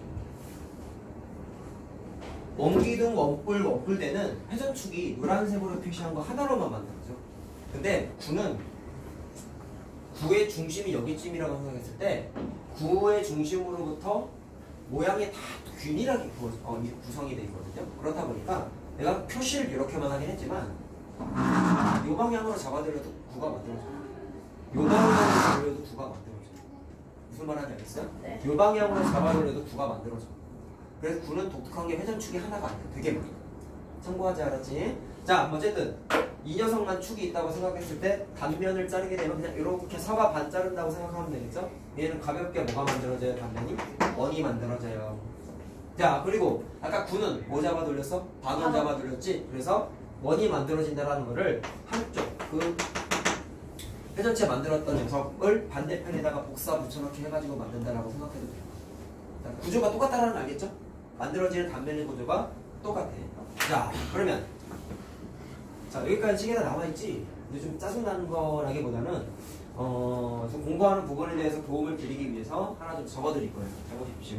[SPEAKER 1] 원기둥, 원뿔, 원뿔대는 회전축이 노란색으로 표시한 거 하나로만 만들어져. 근데 구는 구의 중심이 여기쯤이라고 생각했을 때 구의 중심으로부터 모양이 다 균일하게 구성이 되어 있거든요. 그렇다 보니까 내가 표시를 이렇게만 하긴 했지만 이 방향으로 잡아들여도 구가 만들어져요. 이 방향으로 잡아들여도 구가 만들어져요. 무슨 말 하는지 알겠어요?
[SPEAKER 2] 네.
[SPEAKER 1] 이 방향으로 잡아들여도 구가 만들어져. 그래서 구는 독특한 게 회전축이 하나가 아니야. 되게 많아. 참고하지 알았지? 자, 어쨌든 이 녀석만 축이 있다고 생각했을 때 단면을 자르게 되면 그냥 이렇게 사과 반 자른다고 생각하면 되겠죠? 얘는 가볍게 뭐가 만들어져요? 단면이? 원이 만들어져요. 자, 그리고 아까 구는 뭐 잡아 돌렸어? 반원 잡아 돌렸지? 그래서 원이 만들어진다라는 거를 한쪽 그 회전체 만들었던 녀석을 반대편에다가 복사 붙여넣기 해가지고 만든다라고 생각해도 돼요. 자, 구조가 똑같다는 걸 알겠죠? 만들어지는 단면의 구조가 똑같아. 자, 그러면 자, 여기까지 책에다 나와있지? 근데 좀 짜증나는 거라기보다는 좀 공부하는 부분에 대해서 도움을 드리기 위해서 하나 좀 적어드릴 거예요. 적어주십시오.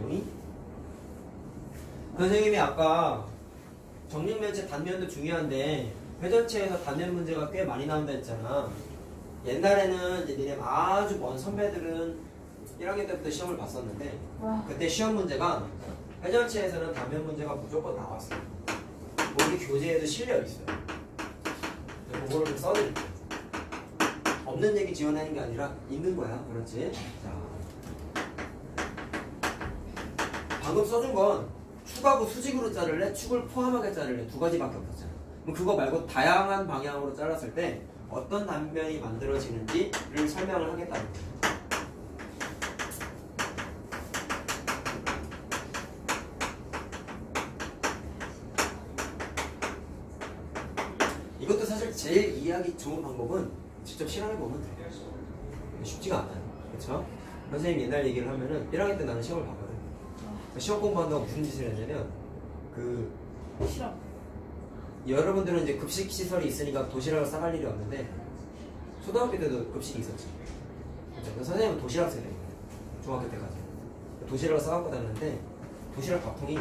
[SPEAKER 1] 선생님이 아까 정육면체 단면도 중요한데 회전체에서 단면 문제가 꽤 많이 나온다 했잖아. 옛날에는 이제 니네 아주 먼 선배들은 1학년 때부터 시험을 봤었는데 그때 시험 문제가 회전체에서는 단면 문제가 무조건 나왔어요. 우리 교재에도 실려 있어요. 그거를 좀 써드릴게요. 없는 얘기 지원하는 게 아니라 있는 거야. 그렇지? 자, 방금 써준 건 축하고 수직으로 자를래? 축을 포함하게 자를래? 두 가지밖에 없었잖아. 그럼 그거 말고 다양한 방향으로 잘랐을 때 어떤 단면이 만들어지는지를 설명을 하겠다는 거예요. 이것도 사실 제일 이해하기 좋은 방법은 직접 실험해보면 돼요. 쉽지가 않아요. 그렇죠? 선생님 옛날 얘기를 하면은 1학년 때 나는 시험을 봤거든. 시험 공부한다고 무슨 짓을 했냐면
[SPEAKER 2] 실험.
[SPEAKER 1] 여러분들은 이제 급식 시설이 있으니까 도시락을 싸갈 일이 없는데 초등학교 때도 급식이 있었지. 그렇죠? 선생님은 도시락 세대거든요. 중학교 때까지 도시락을 싸갖고 다녔는데 도시락 밥통이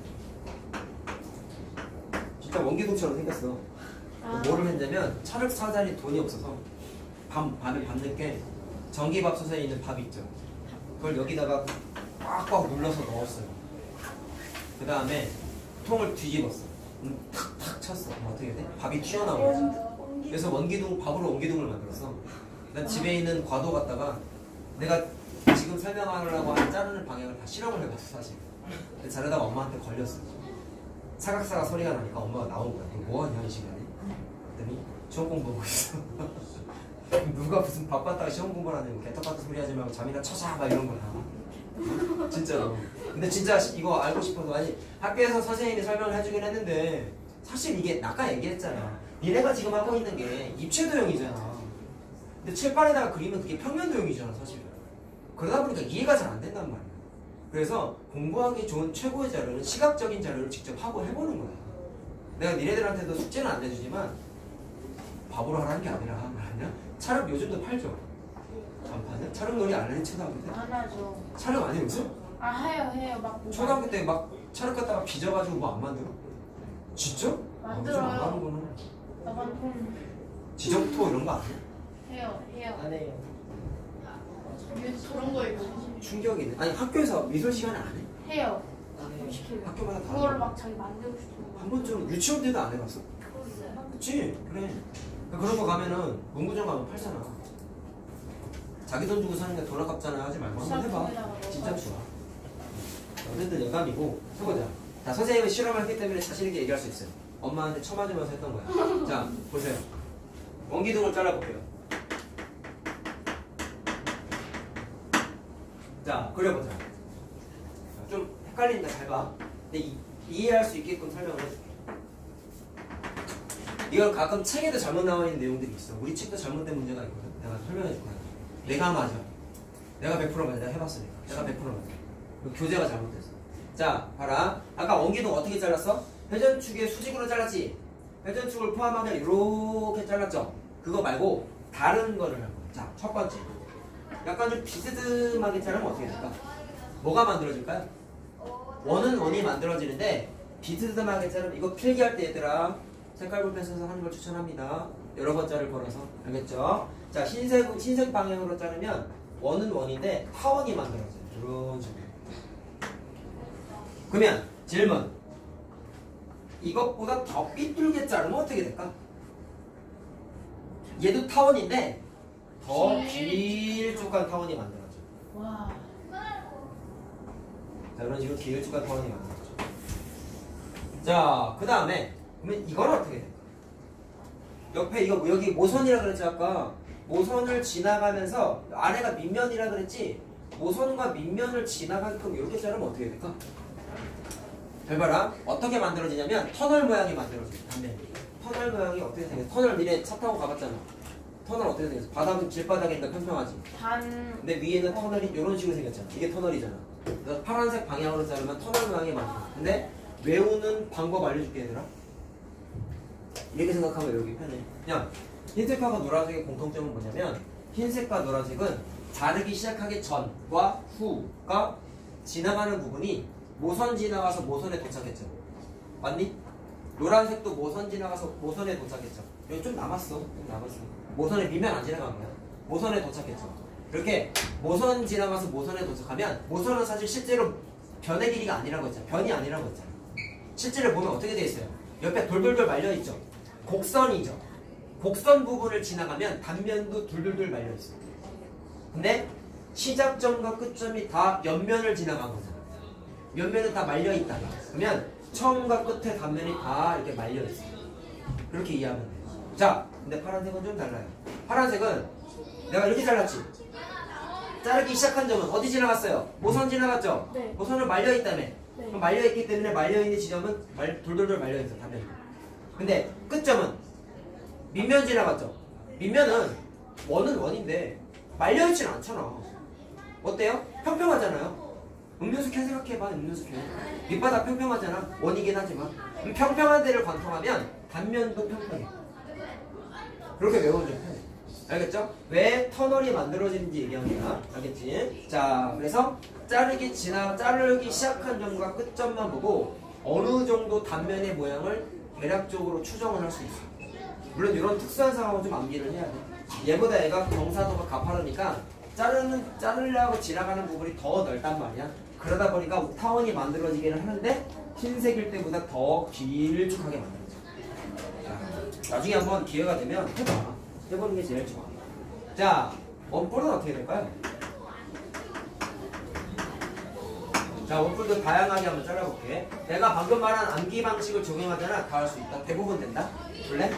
[SPEAKER 1] 진짜 원기둥처럼 생겼어. 뭐를 했냐면 차를 사자니 돈이 없어서 밤에 밤늦게 전기밥솥에 있는 밥 있죠. 그걸 여기다가 꽉꽉 눌러서 넣었어요. 그 다음에 통을 뒤집었어. 탁탁 쳤어. 어떻게 돼? 밥이 튀어나오지. 그래서 밥으로 원기둥을 만들었어. 난 집에 있는 과도 갖다가 내가 지금 설명하려고 하는 자르는 방향을 다 실험을 해봤어 사실. 근데 자르다가 엄마한테 걸렸어. 사각사각 소리가 나니까 엄마가 나온 거야. 이거 뭐하냐 이 시간에. 그랬더니 시험 공부하고 있어. 누가 무슨 바빴다가 시험 공부를 하냐고 개떡 같은 소리 하지 말고 잠이나 쳐자 막 이런 거야. 진짜로. 근데 진짜 이거 알고 싶어서 아니 학교에서 선생님이 설명을 해주긴 했는데 사실 이게 아까 얘기했잖아. 니네가 지금 하고 있는 게 입체도형이잖아. 근데 칠판에다가 그리면 그게 평면도형이잖아 사실은. 그러다 보니까 이해가 잘 안 된단 말이야. 그래서 공부하기 좋은 최고의 자료는 시각적인 자료를 직접 하고 해보는 거야. 내가 니네들한테도 숙제는 안 내주지만 바보로 하라는 게 아니라 말하냐? 촬영 요즘도 팔죠? 간판은? 촬영놀이 안 하는 초등학교 때?
[SPEAKER 2] 안 하죠.
[SPEAKER 1] 촬영 안 해요 요즘?
[SPEAKER 2] 아 해요. 막 뭐
[SPEAKER 1] 초등학교 때 막 촬영 갔다가 빚어가지고 뭐 안 만들어? 진짜?
[SPEAKER 2] 만들어요.
[SPEAKER 1] 안 하는구나.
[SPEAKER 2] 나만 좀
[SPEAKER 1] 지적토 이런 거 안 해?
[SPEAKER 2] 해요.
[SPEAKER 3] 안 해요.
[SPEAKER 2] 그런 거 이거
[SPEAKER 1] 충격이네. 아니 학교에서 미술 시간에 안 해?
[SPEAKER 2] 해요.
[SPEAKER 1] 안 해.
[SPEAKER 2] 시켜요.
[SPEAKER 1] 학교마다 다
[SPEAKER 2] 그거를
[SPEAKER 1] 해.
[SPEAKER 2] 막 자기 만들고 싶은 거.
[SPEAKER 1] 한 번쯤 유치원 때도 안 해봤어? 그치? 그래. 그런 거 가면은 문구점 가면 팔잖아. 자기 돈 주고 사는 게 돈 아깝잖아 하지 말고 한번 해봐. 진짜 좋아. 어쨌든 여담이고 해보자. 자, 선생님은 실험을 했기 때문에 자신 있게 얘기할 수 있어요. 엄마한테 쳐맞으면서 했던 거야. 자, 보세요. 원기둥을 잘라볼게요. 자, 그려보자. 좀 헷갈리니까 잘 봐. 근데 이해할 수 있게끔 설명을 해줄게. 이건 가끔 책에도 잘못 나와 있는 내용들이 있어. 우리 책도 잘못된 문제가 있거든. 내가 설명해 줄 거야. 내가 맞아. 내가 100% 맞아. 내가 해봤으니까. 내가 100% 맞아. 교재가 잘못됐어. 자, 봐라. 아까 원기둥 어떻게 잘랐어? 회전축에 수직으로 잘랐지? 회전축을 포함하면 이렇게 잘랐죠? 그거 말고 다른 거를 할 거야. 자, 첫 번째. 약간 좀 비스듬하게 자르면 어떻게 될까? 뭐가 만들어질까요? 원은 원이 만들어지는데 비스듬하게 자르면 이거 필기할 때 얘들아 색깔 볼펜 써서 하는 걸 추천합니다. 여러 번 자를 거라서 알겠죠? 자, 흰색 방향으로 자르면 원은 원인데 타원이 만들어져요. 이런 식으로. 그러면 질문. 이것보다 더 삐뚤게 자르면 어떻게 될까? 얘도 타원인데 더 길쭉한 타원이 만들어져.
[SPEAKER 2] 와.
[SPEAKER 1] 자, 이런 식으로 길쭉한 타원이 만들어져. 자, 그 다음에 그러면 이건 어떻게 될까? 옆에 이거 여기 모선이라 그랬지 아까. 모선을 지나가면서 아래가 밑면이라 그랬지. 모선과 밑면을 지나가게끔 이렇게 자르면 어떻게 될까? 잘 봐라. 어떻게 만들어지냐면 터널 모양이 만들어져요. 단면이. 터널 모양이 어떻게 생겼어? 터널 미래 차 타고 가봤잖아. 터널 어떻게 생겼어? 바닥은 길바닥이니까 평평하지. 근데 위에는 터널이 이런 식으로 생겼잖아. 이게 터널이잖아. 그래서 파란색 방향으로 자르면 터널 모양이 만들어. 근데 외우는 방법 알려줄게 얘들아. 이렇게 생각하면 여기 편해. 그냥 흰색하고 노란색의 공통점은 뭐냐면 흰색과 노란색은 자르기 시작하기 전과 후가 지나가는 부분이 모선 지나가서 모선에 도착했죠. 맞니? 노란색도 모선 지나가서 모선에 도착했죠. 여기 좀 남았어. 좀 남았어. 모선에 미면 안 지나간 거야. 모선에 도착했죠. 이렇게 모선 지나가서 모선에 도착하면 모선은 사실 실제로 변의 길이가 아니라고 했잖아. 변이 아니라고 했잖아. 실제로 보면 어떻게 돼 있어요? 옆에 돌돌돌 말려 있죠. 곡선이죠. 곡선 부분을 지나가면 단면도 돌돌돌 말려 있어. 근데 시작점과 끝점이 다 옆면을 지나간 거잖아. 옆면은 다 말려 있다. 그러면 처음과 끝에 단면이 다 이렇게 말려 있어. 그렇게 이해하면 돼요. 자, 근데 파란색은 좀 달라요. 파란색은 내가 이렇게 잘랐지. 자르기 시작한 점은 어디 지나갔어요? 모선 지나갔죠?
[SPEAKER 2] 네.
[SPEAKER 1] 모선을 말려 있다며.
[SPEAKER 2] 네.
[SPEAKER 1] 그럼 말려 있기 때문에 말려 있는 지점은 돌돌돌 말려 있어. 단면이. 근데 끝점은 밑면 지나갔죠? 밑면은 원은 원인데 말려 있진 않잖아. 어때요? 평평하잖아요. 음료수 캔 생각해봐. 음료수 캔 밑바닥 평평하잖아. 원이긴 하지만 평평한 데를 관통하면 단면도 평평해. 그렇게 외우면 좀 편해. 알겠죠? 왜 터널이 만들어지는지 얘기합니다. 알겠지? 자, 그래서 자르기 시작한 점과 끝점만 보고 어느 정도 단면의 모양을 대략적으로 추정을 할 수 있어. 물론 이런 특수한 상황은 좀 암기를 해야 돼. 얘보다 얘가 경사도가 가파르니까 자르려고 지나가는 부분이 더 넓단 말이야. 그러다 보니까 타원이 만들어지기는 하는데 흰색일 때보다 더 길쭉하게 만들어져. 자, 나중에 한번 기회가 되면 해봐. 해보는 게 제일 좋아. 자, 원뿔은 어떻게 될까요? 자, 원뿔도 다양하게 한번 잘라볼게. 내가 방금 말한 암기 방식을 적용하잖아. 다 할 수 있다. 대부분 된다. 볼래?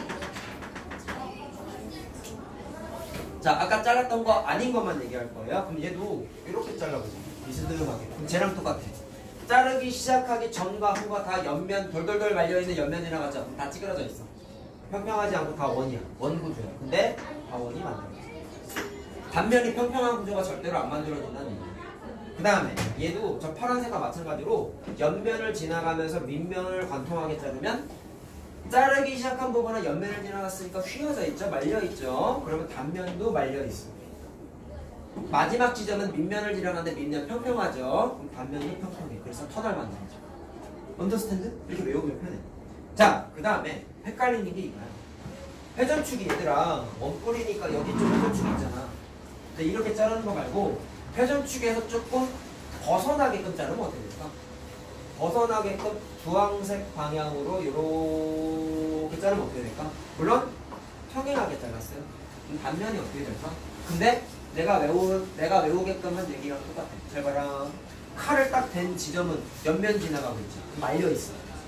[SPEAKER 1] 자, 아까 잘랐던 거 아닌 것만 얘기할 거예요. 그럼 얘도 이렇게 잘라보자. 비스듬하게. 그럼 쟤랑 똑같아. 자르기 시작하기 전과 후가 다 옆면 돌돌돌 말려있는 옆면 지나가죠. 그럼 다 찌그러져 있어. 평평하지 않고 다 원이야. 원 구조야. 근데 다 원이 만들어져. 단면이 평평한 구조가 절대로 안 만들어진다는 얘기야. 그 다음에 얘도 저 파란색과 마찬가지로 옆면을 지나가면서 윗면을 관통하게 자르면 자르기 시작한 부분은 옆면을 지나갔으니까 휘어져 있죠. 말려 있죠. 그러면 단면도 말려 있어. 마지막 지점은 밑면을 지나가는데 밑면 평평하죠. 그럼 단면도 평평해. 그래서 터널 만들어져. 언더스탠드? 이렇게 외우면 편해. 자, 그 다음에 헷갈리는 게 이거야. 회전축이 얘들아 원뿔이니까 여기 좀 회전축이 있잖아. 근데 이렇게 자르는 거 말고 회전축에서 조금 벗어나게끔 자르면 어떻게 될까? 벗어나게끔 주황색 방향으로 이렇게 자르면 어떻게 될까? 물론 평행하게 잘랐어요. 그럼 단면이 어떻게 될까? 근데 내가 외우게끔 한 얘기랑 똑같아. 잘 봐라. 칼을 딱 댄 지점은 옆면 지나가고 있죠. 말려 있어.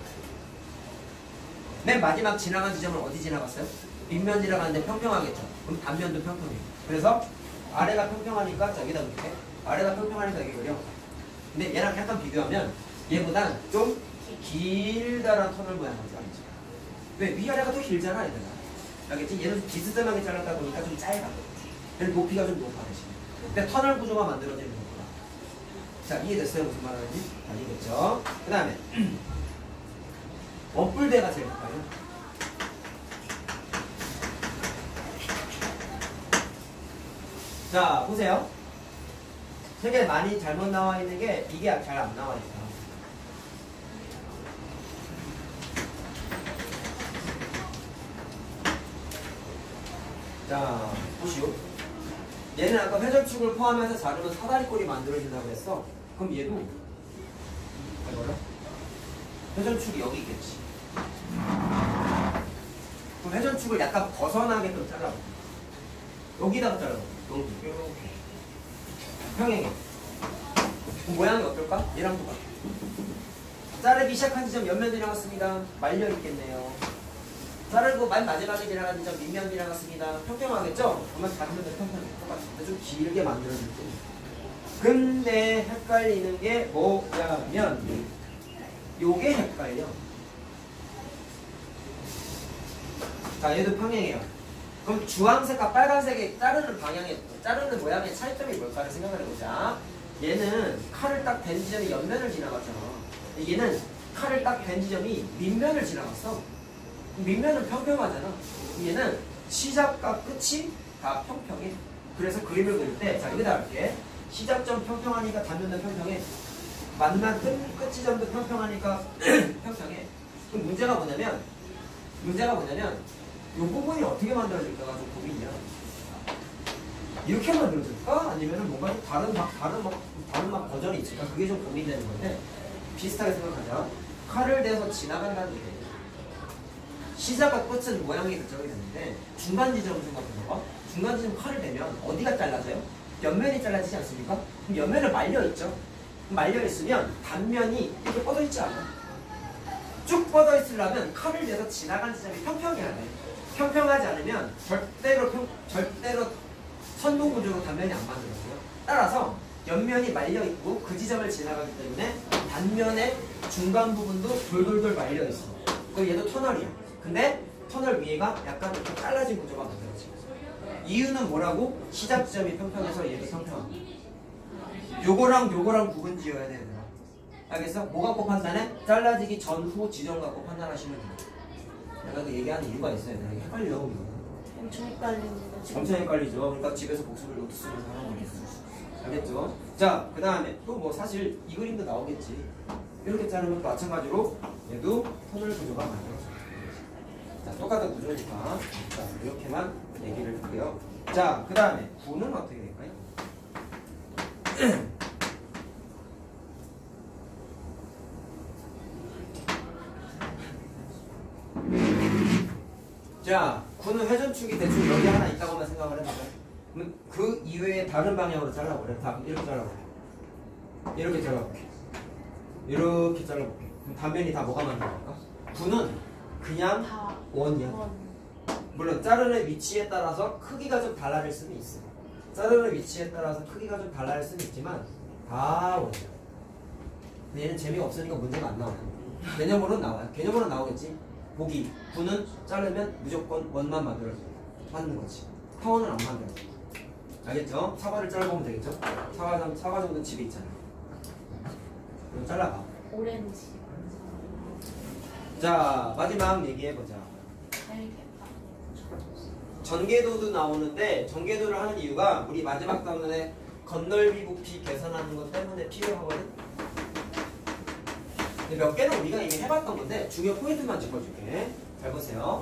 [SPEAKER 1] 맨 마지막 지나간 지점은 어디 지나갔어요? 윗면 지나가는데 평평하겠죠. 그럼 단면도 평평해. 그래서 아래가 평평하니까 여기다 놓게. 아래가 평평하니까 여기 그려. 근데 얘랑 약간 비교하면 얘보단 좀 길다란 터널 모양이지. 알지? 왜? 위아래가 더 길잖아, 얘들아. 알겠지? 얘는 비스듬하게 잘랐다 보니까 좀 짧아. 얘는 높이가 좀 높아 대신. 근데 터널 구조가 만들어지는 거구나. 자, 이해됐어요? 무슨 말 하는지? 이해됐죠? 그 다음에 원뿔대가 제일 가까워요. 자, 보세요. 되게 많이 잘못 나와 있는 게 이게 잘 안 나와 있어. 자, 보시오. 얘는 아까 회전축을 포함해서 자르면 사다리꼴이 만들어진다고 했어. 그럼 얘도 뭐야? 회전축이 여기 있겠지. 그럼 회전축을 약간 벗어나게끔 잘라볼게. 여기다가 잘라볼게. 이렇게 평행해. 그럼 모양이 어떨까? 얘랑 똑같아. 자르기 시작한 지점 옆면 지나갔습니다. 말려 있겠네요. 자르고 맨 마지막에 지나간 지점 밑면 지나갔습니다. 평평하겠죠? 그러면 다른 면도 평평해. 똑같아. 근데 좀 길게 만들어줄 뿐. 근데 헷갈리는 게 뭐냐면 요게 헷갈려. 자, 얘도 평행해요. 그럼 주황색과 빨간색의 자르는 방향에, 자르는 모양의 차이점이 뭘까를 생각을 해보자. 얘는 칼을 딱 댄 지점이 옆면을 지나갔잖아. 얘는 칼을 딱 댄 지점이 밑면을 지나갔어. 밑면은 평평하잖아. 얘는 시작과 끝이 다 평평해. 그래서 그림을 그릴 때, 자, 여기다 할게. 시작점 평평하니까 단면도 평평해. 만난 끝 지점도 평평하니까 평평해. 그럼 문제가 뭐냐면 이 부분이 어떻게 만들어질까가 좀 고민이야. 이렇게 만들어질까? 아니면은 뭔가 좀 다른 버전이 있을까? 그게 좀 고민되는 건데, 비슷하게 생각하자. 칼을 대서 지나간다는 게 시작과 끝은 모양이 결정이 되는데 중간 지점을 생각해봐. 중간 지점 칼을 대면 어디가 잘라져요? 옆면이 잘라지지 않습니까? 그럼 옆면을 말려 있죠. 말려 있으면 단면이 이렇게 뻗어 있지 않아. 쭉 뻗어 있으려면 칼을 대서 지나간 지점이 평평해야 돼. 평평하지 않으면 절대로 선동 구조로 단면이 안 만들어져요. 따라서 옆면이 말려 있고 그 지점을 지나가기 때문에 단면의 중간 부분도 돌돌돌 말려 있어. 그리고 얘도 터널이야. 근데 터널 위에가 약간 이렇게 잘라진 구조가 만들어져. 이유는 뭐라고? 시작 지점이 평평해서 얘도 평평하고. 요거랑 구분 지어야 되는 거야. 알겠어? 뭐 갖고 판단해? 잘라지기 전후 지점 갖고 판단하시면 돼요. 내가 그 얘기하는 이유가 있어요. 내가 헷갈려.
[SPEAKER 2] 엄청 헷갈리는 거지.
[SPEAKER 1] 엄청 헷갈리죠. 그러니까 집에서 복습을 노트 쓰면서 하는 거겠어. 알겠죠? 자, 그 다음에 또 뭐 사실 이 그림도 나오겠지. 이렇게 자르면 마찬가지로 얘도 터널 구조가 만들어져요. 자, 똑같은 구조니까 자, 이렇게만 얘기를 할게요. 자, 그 다음에 구는 어떻게 될까요? 자, 구는 회전축이 대충 여기 하나 있다고만 생각을 해보자. 그럼 그 이외에 다른 방향으로 잘라버려. 다 이렇게 잘라볼게. 이렇게 잘라볼게. 이렇게 잘라볼게. 그럼 단면이 다 뭐가 만들어갈까? 구는 그냥 원이야. 물론 자르는 위치에 따라서 크기가 좀 달라질 수는 있어. 자르는 위치에 따라서 크기가 좀 달라질 수는 있지만 다 원이야. 근데 얘는 재미가 없으니까 문제가 안 나와요. 개념으로는 나와요. 개념으로는 나오겠지. 보기 9는 자르면 무조건 원만 만들어줘요. 맞는 거지. 타원은 안 만들어. 알겠죠? 사과를 잘라보면 되겠죠? 사과 정도는 집에 있잖아요. 그럼 잘라봐.
[SPEAKER 2] 오렌지.
[SPEAKER 1] 자, 마지막 얘기해보자. 전개도도 나오는데 전개도를 하는 이유가 우리 마지막 단원에 건널비 부피 계산하는 것 때문에 필요하거든. 근데 몇 개는 우리가 이미 해봤던 건데 중요 포인트만 짚어줄게. 잘 보세요.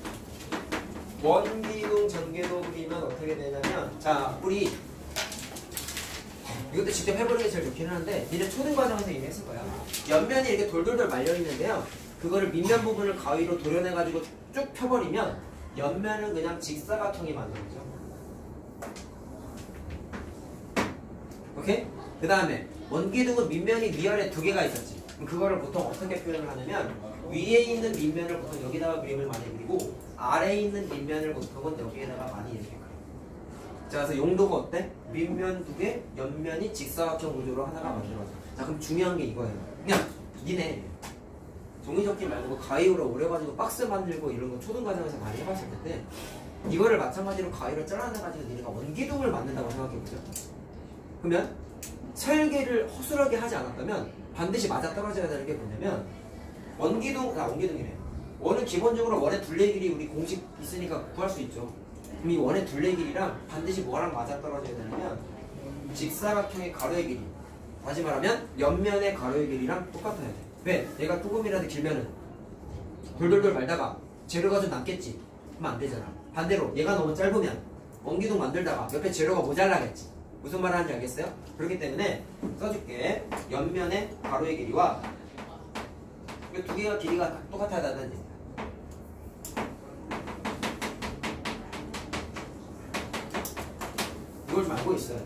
[SPEAKER 1] 원기둥 전개도 그리면 어떻게 되냐면, 자, 우리 이것도 직접 해보는 게 제일 좋기는 한데 니네 초등 과정에서 이미 했을 거야. 옆면이 이렇게 돌돌돌 말려 있는데요. 그거를 밑면 부분을 가위로 도려내가지고 쭉 펴버리면 옆면은 그냥 직사각형이 만들어져. 오케이? 그 다음에 원기둥은 밑면이 위아래 두 개가 있었지. 그럼 그거를 보통 어떻게 표현을 하냐면 위에 있는 밑면을 보통 여기다가 그림을 많이 그리고 아래에 있는 밑면을 보통은 여기에다가 많이 이렇게 그려. 자, 그래서 용도가 어때? 밑면 두 개, 옆면이 직사각형 구조로 하나가 만들어져. 자, 그럼 중요한 게 이거예요. 그냥 니네 종이접기 말고 가위로 오려가지고 박스 만들고 이런 거 초등과정에서 많이 해봤을 텐데 이거를 마찬가지로 가위로 잘라내가지고 니네가 원기둥을 만든다고 생각해보죠. 그러면 설계를 허술하게 하지 않았다면 반드시 맞아떨어져야 되는 게 뭐냐면 원기둥이래. 원은 기본적으로 원의 둘레 길이 우리 공식 있으니까 구할 수 있죠. 그럼 이 원의 둘레 길이랑 반드시 뭐랑 맞아떨어져야 되냐면 직사각형의 가로의 길이, 다시 말하면 옆면의 가로의 길이랑 똑같아야 돼. 왜? 얘가 조금이라도 길면은 돌돌돌 말다가 재료가 좀 남겠지. 그럼 안 되잖아. 반대로 얘가 너무 짧으면 원기둥 만들다가 옆에 재료가 모자라겠지. 무슨 말 하는지 알겠어요? 그렇기 때문에 써줄게. 옆면의 가로의 길이와 이 두 개가 길이가 똑같아야 한다는 얘기야. 이걸 좀 알고 있어야 돼.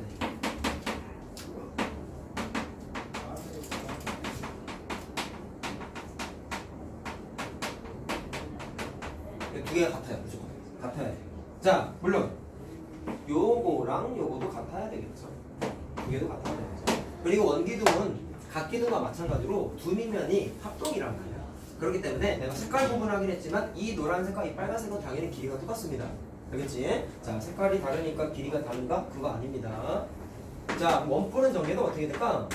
[SPEAKER 1] 두 개가 같아요. 무조건 같아야 돼. 자, 물론 요거랑 요거도 같아야 되겠죠. 두 개도 같아야 되겠죠. 그리고 원기둥은 각기둥과 마찬가지로 두 밑면이 합동이란 말이야. 그렇기 때문에 내가 색깔 구분하긴 했지만 이 노란색과 이 빨간색은 당연히 길이가 똑같습니다. 알겠지? 자, 색깔이 다르니까 길이가 다른가? 그거 아닙니다. 자, 원뿔은 전개도 어떻게 될까?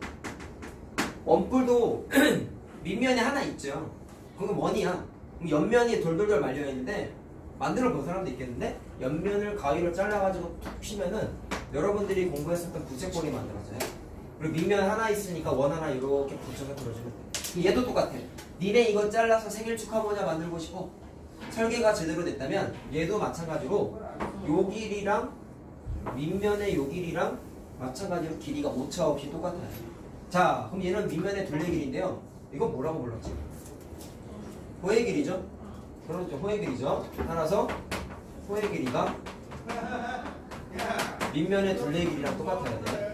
[SPEAKER 1] 원뿔도 밑면에 하나 있죠. 그건 원이야. 그럼 옆면이 돌돌돌 말려있는데 만들어 본 사람도 있겠는데 옆면을 가위로 잘라가지고 툭 피면은 여러분들이 공부했었던 부채꼴이 만들어져요. 그리고 밑면 하나 있으니까 원 하나 이렇게 붙여서 그려주면 돼. 얘도 똑같아. 니네 이거 잘라서 생일 축하 모자 만들고 싶어. 설계가 제대로 됐다면 얘도 마찬가지로 요 길이랑 밑면의 요 길이랑 마찬가지로 길이가 오차 없이 똑같아요. 자, 그럼 얘는 밑면의 둘레 길인데요. 이건 뭐라고 불렀지? 호의 길이죠? 그렇죠. 호의 길이죠. 따라서 호의 길이가 밑면의 둘레 길이랑 똑같아야 돼.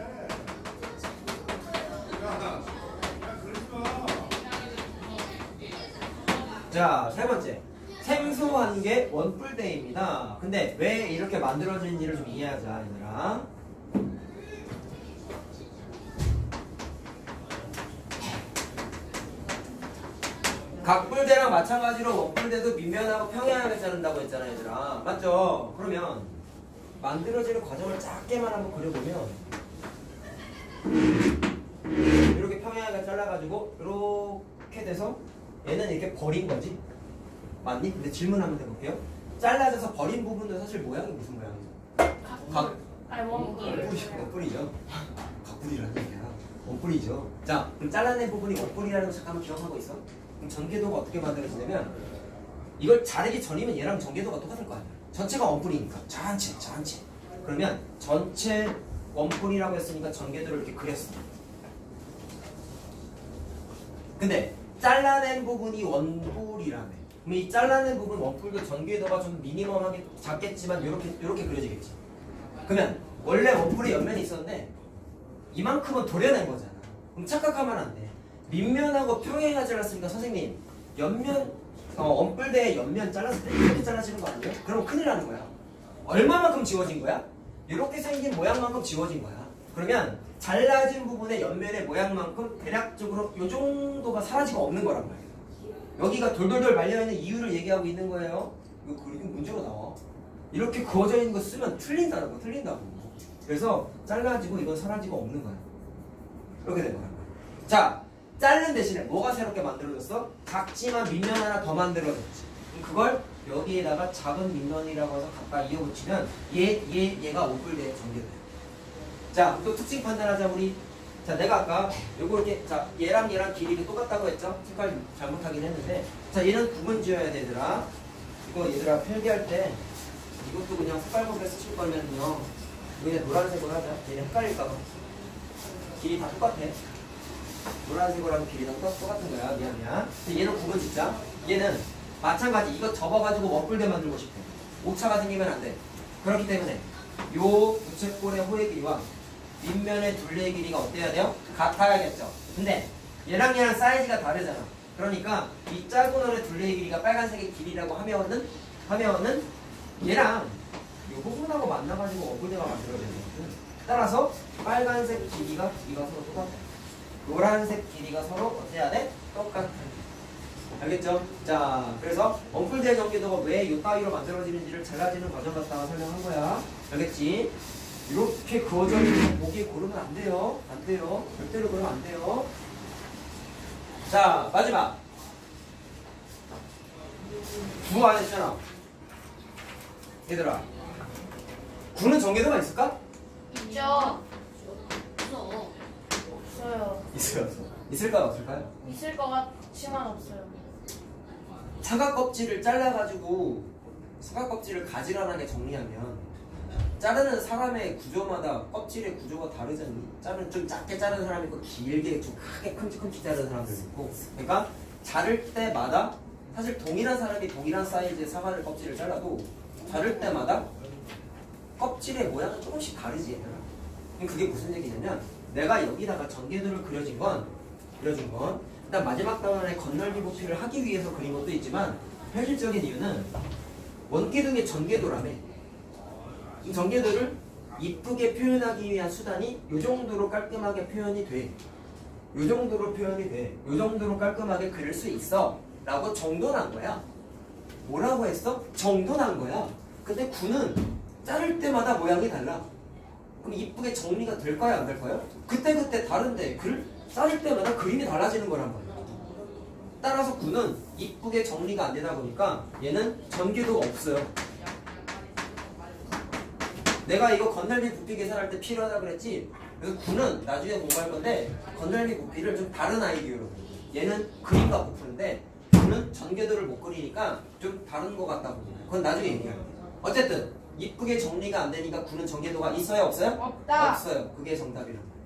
[SPEAKER 1] 자, 세 번째. 생소한 게 원뿔대입니다. 근데 왜 이렇게 만들어지는지를 좀 이해하자, 얘들아. 각뿔대랑 마찬가지로 원뿔대도 밑면하고 평행하게 자른다고 했잖아, 얘들아. 맞죠? 그러면 만들어지는 과정을 작게만 한번 그려보면 이렇게 평행하게 잘라가지고 이렇게 돼서 얘는 이렇게 버린 거지. 맞니? 근데 질문 한번 해볼게요. 잘라져서 버린 부분도 사실 모양이 무슨 모양이죠? 원뿔이죠. 각뿔이라는 얘기야. 원뿔이죠. 자, 그럼 잘라낸 부분이 원뿔이라는 거 잠깐만 기억하고 있어. 그럼 전개도가 어떻게 만들어지냐면 이걸 자르기 전이면 얘랑 전개도가 똑같을 거 아니야. 전체가 원뿔이니까 전체. 그러면 전체 원뿔이라고 했으니까 전개도를 이렇게 그렸어. 근데 잘라낸 부분이 원뿔이라며. 그럼 이 잘라낸 부분 원뿔도 전개도가 좀 미니멈하게 작겠지만 이렇게 그려지겠지. 그러면 원래 원뿔에 옆면이 있었는데 이만큼은 도려낸 거잖아. 그럼 착각하면 안 돼. 밑면하고 평행하지 않았습니까? 선생님, 옆면, 원뿔대에 옆면 잘랐을 때 이렇게 잘라지는 거 아니에요? 그럼 큰일 나는 거야. 얼마만큼 지워진 거야? 이렇게 생긴 모양만큼 지워진 거야. 그러면 잘라진 부분의 옆면의 모양만큼 대략적으로 이 정도가 사라지고 없는 거란 말이에요. 여기가 돌돌돌 말려있는 이유를 얘기하고 있는 거예요. 이거 그리고 문제로 나와. 이렇게 그어져 있는 거 쓰면 틀린다고. 그래서 잘라지고 이건 사라지고 없는 거야. 이렇게 된 거란 말이야. 자, 자른 대신에 뭐가 새롭게 만들어졌어? 작지만 밑면 하나 더 만들어졌지. 그걸 여기에다가 작은 밑면이라고 해서 갖다 이어붙이면 얘가 오플대에 전개돼요. 자, 또 특징 판단하자 우리. 자, 내가 아까 요거 이렇게 자 얘랑 길이가 똑같다고 했죠? 색깔 잘못하긴 했는데 자 얘는 구분 지어야 돼 얘들아. 이거 얘들아 필기할 때 이것도 그냥 색깔별로 쓰실 거면요 그냥 노란색으로 하자. 얘는 헷갈릴까봐. 길이 다 똑같아. 노란색으로 하면 길이랑 똑같은 거야. 미안. 얘는 구분 짓자. 얘는 마찬가지 이거 접어가지고 원뿔대 만들고 싶어. 오차가 생기면 안 돼. 그렇기 때문에 요 부채꼴의 호의 길이와 밑면의 둘레의 길이가 어때야 돼요? 같아야겠죠. 근데 얘랑 사이즈가 다르잖아. 그러니까 이 짧은 원의 둘레의 길이가 빨간색의 길이라고 하면은 얘랑 이 부분하고 만나가지고 어플대가 만들어지는 거거든. 따라서 빨간색 길이가 서로 똑같아. 노란색 길이가 서로 어때야 돼? 똑같아. 알겠죠? 자, 그래서 원뿔대 전개도가 왜 이 따위로 만들어지는지를 잘라지는 과정 갖다가 설명한 거야. 알겠지? 이렇게 그어져 있는 보기에 고르면 안 돼요. 절대로 그러면 안 돼요. 자, 마지막. 구 안 했잖아. 얘들아. 구는 전개도가 있을까?
[SPEAKER 2] 있죠. 없어요.
[SPEAKER 1] 있어요. 있을까요? 없을까요?
[SPEAKER 2] 있을 것 같지만 없어요.
[SPEAKER 1] 사각 껍질을 잘라가지고 사각 껍질을 가지런하게 정리하면 자르는 사람의 구조마다 껍질의 구조가 다르잖니. 좀 작게 자르는 사람이 있고 길게 좀 크게 큼직큼직 자르는 사람들 있고. 그러니까 자를 때마다 사실 동일한 사람이 동일한 사이즈의 사과를 껍질을 잘라도 자를 때마다 껍질의 모양은 조금씩 다르지 얘들아. 그게 무슨 얘기냐면 내가 여기다가 전개도를 그려진 건 일단 마지막 단원의 건널비 부피를 하기 위해서 그린 것도 있지만 현실적인 이유는 원기둥의 전개도라며. 이 전개도를 이쁘게 표현하기 위한 수단이 이 정도로 깔끔하게 표현이 돼. 이 정도로 표현이 돼. 이 정도로 깔끔하게 그릴 수 있어. 라고 정돈한 거야. 뭐라고 했어? 정돈한 거야. 근데 구는 자를 때마다 모양이 달라. 그럼 이쁘게 정리가 될까요? 안 될까요? 그때 다른데 자를 때마다 그림이 달라지는 거란 말이야. 따라서 구는 이쁘게 정리가 안 되다 보니까 얘는 전개도가 없어요. 내가 이거 건널비 부피 계산할 때 필요하다 그랬지. 그래서 구는 나중에 공부할 건데 건널비 부피를 좀 다른 아이디어로. 얘는 그림과 부푸는데 구는 전개도를 못 그리니까 좀 다른 것 같다고. 그건 나중에 얘기할게요. 어쨌든 이쁘게 정리가 안 되니까 구는 전개도가 있어요? 없어요?
[SPEAKER 2] 없다.
[SPEAKER 1] 없어요. 그게 정답이란 말이에요.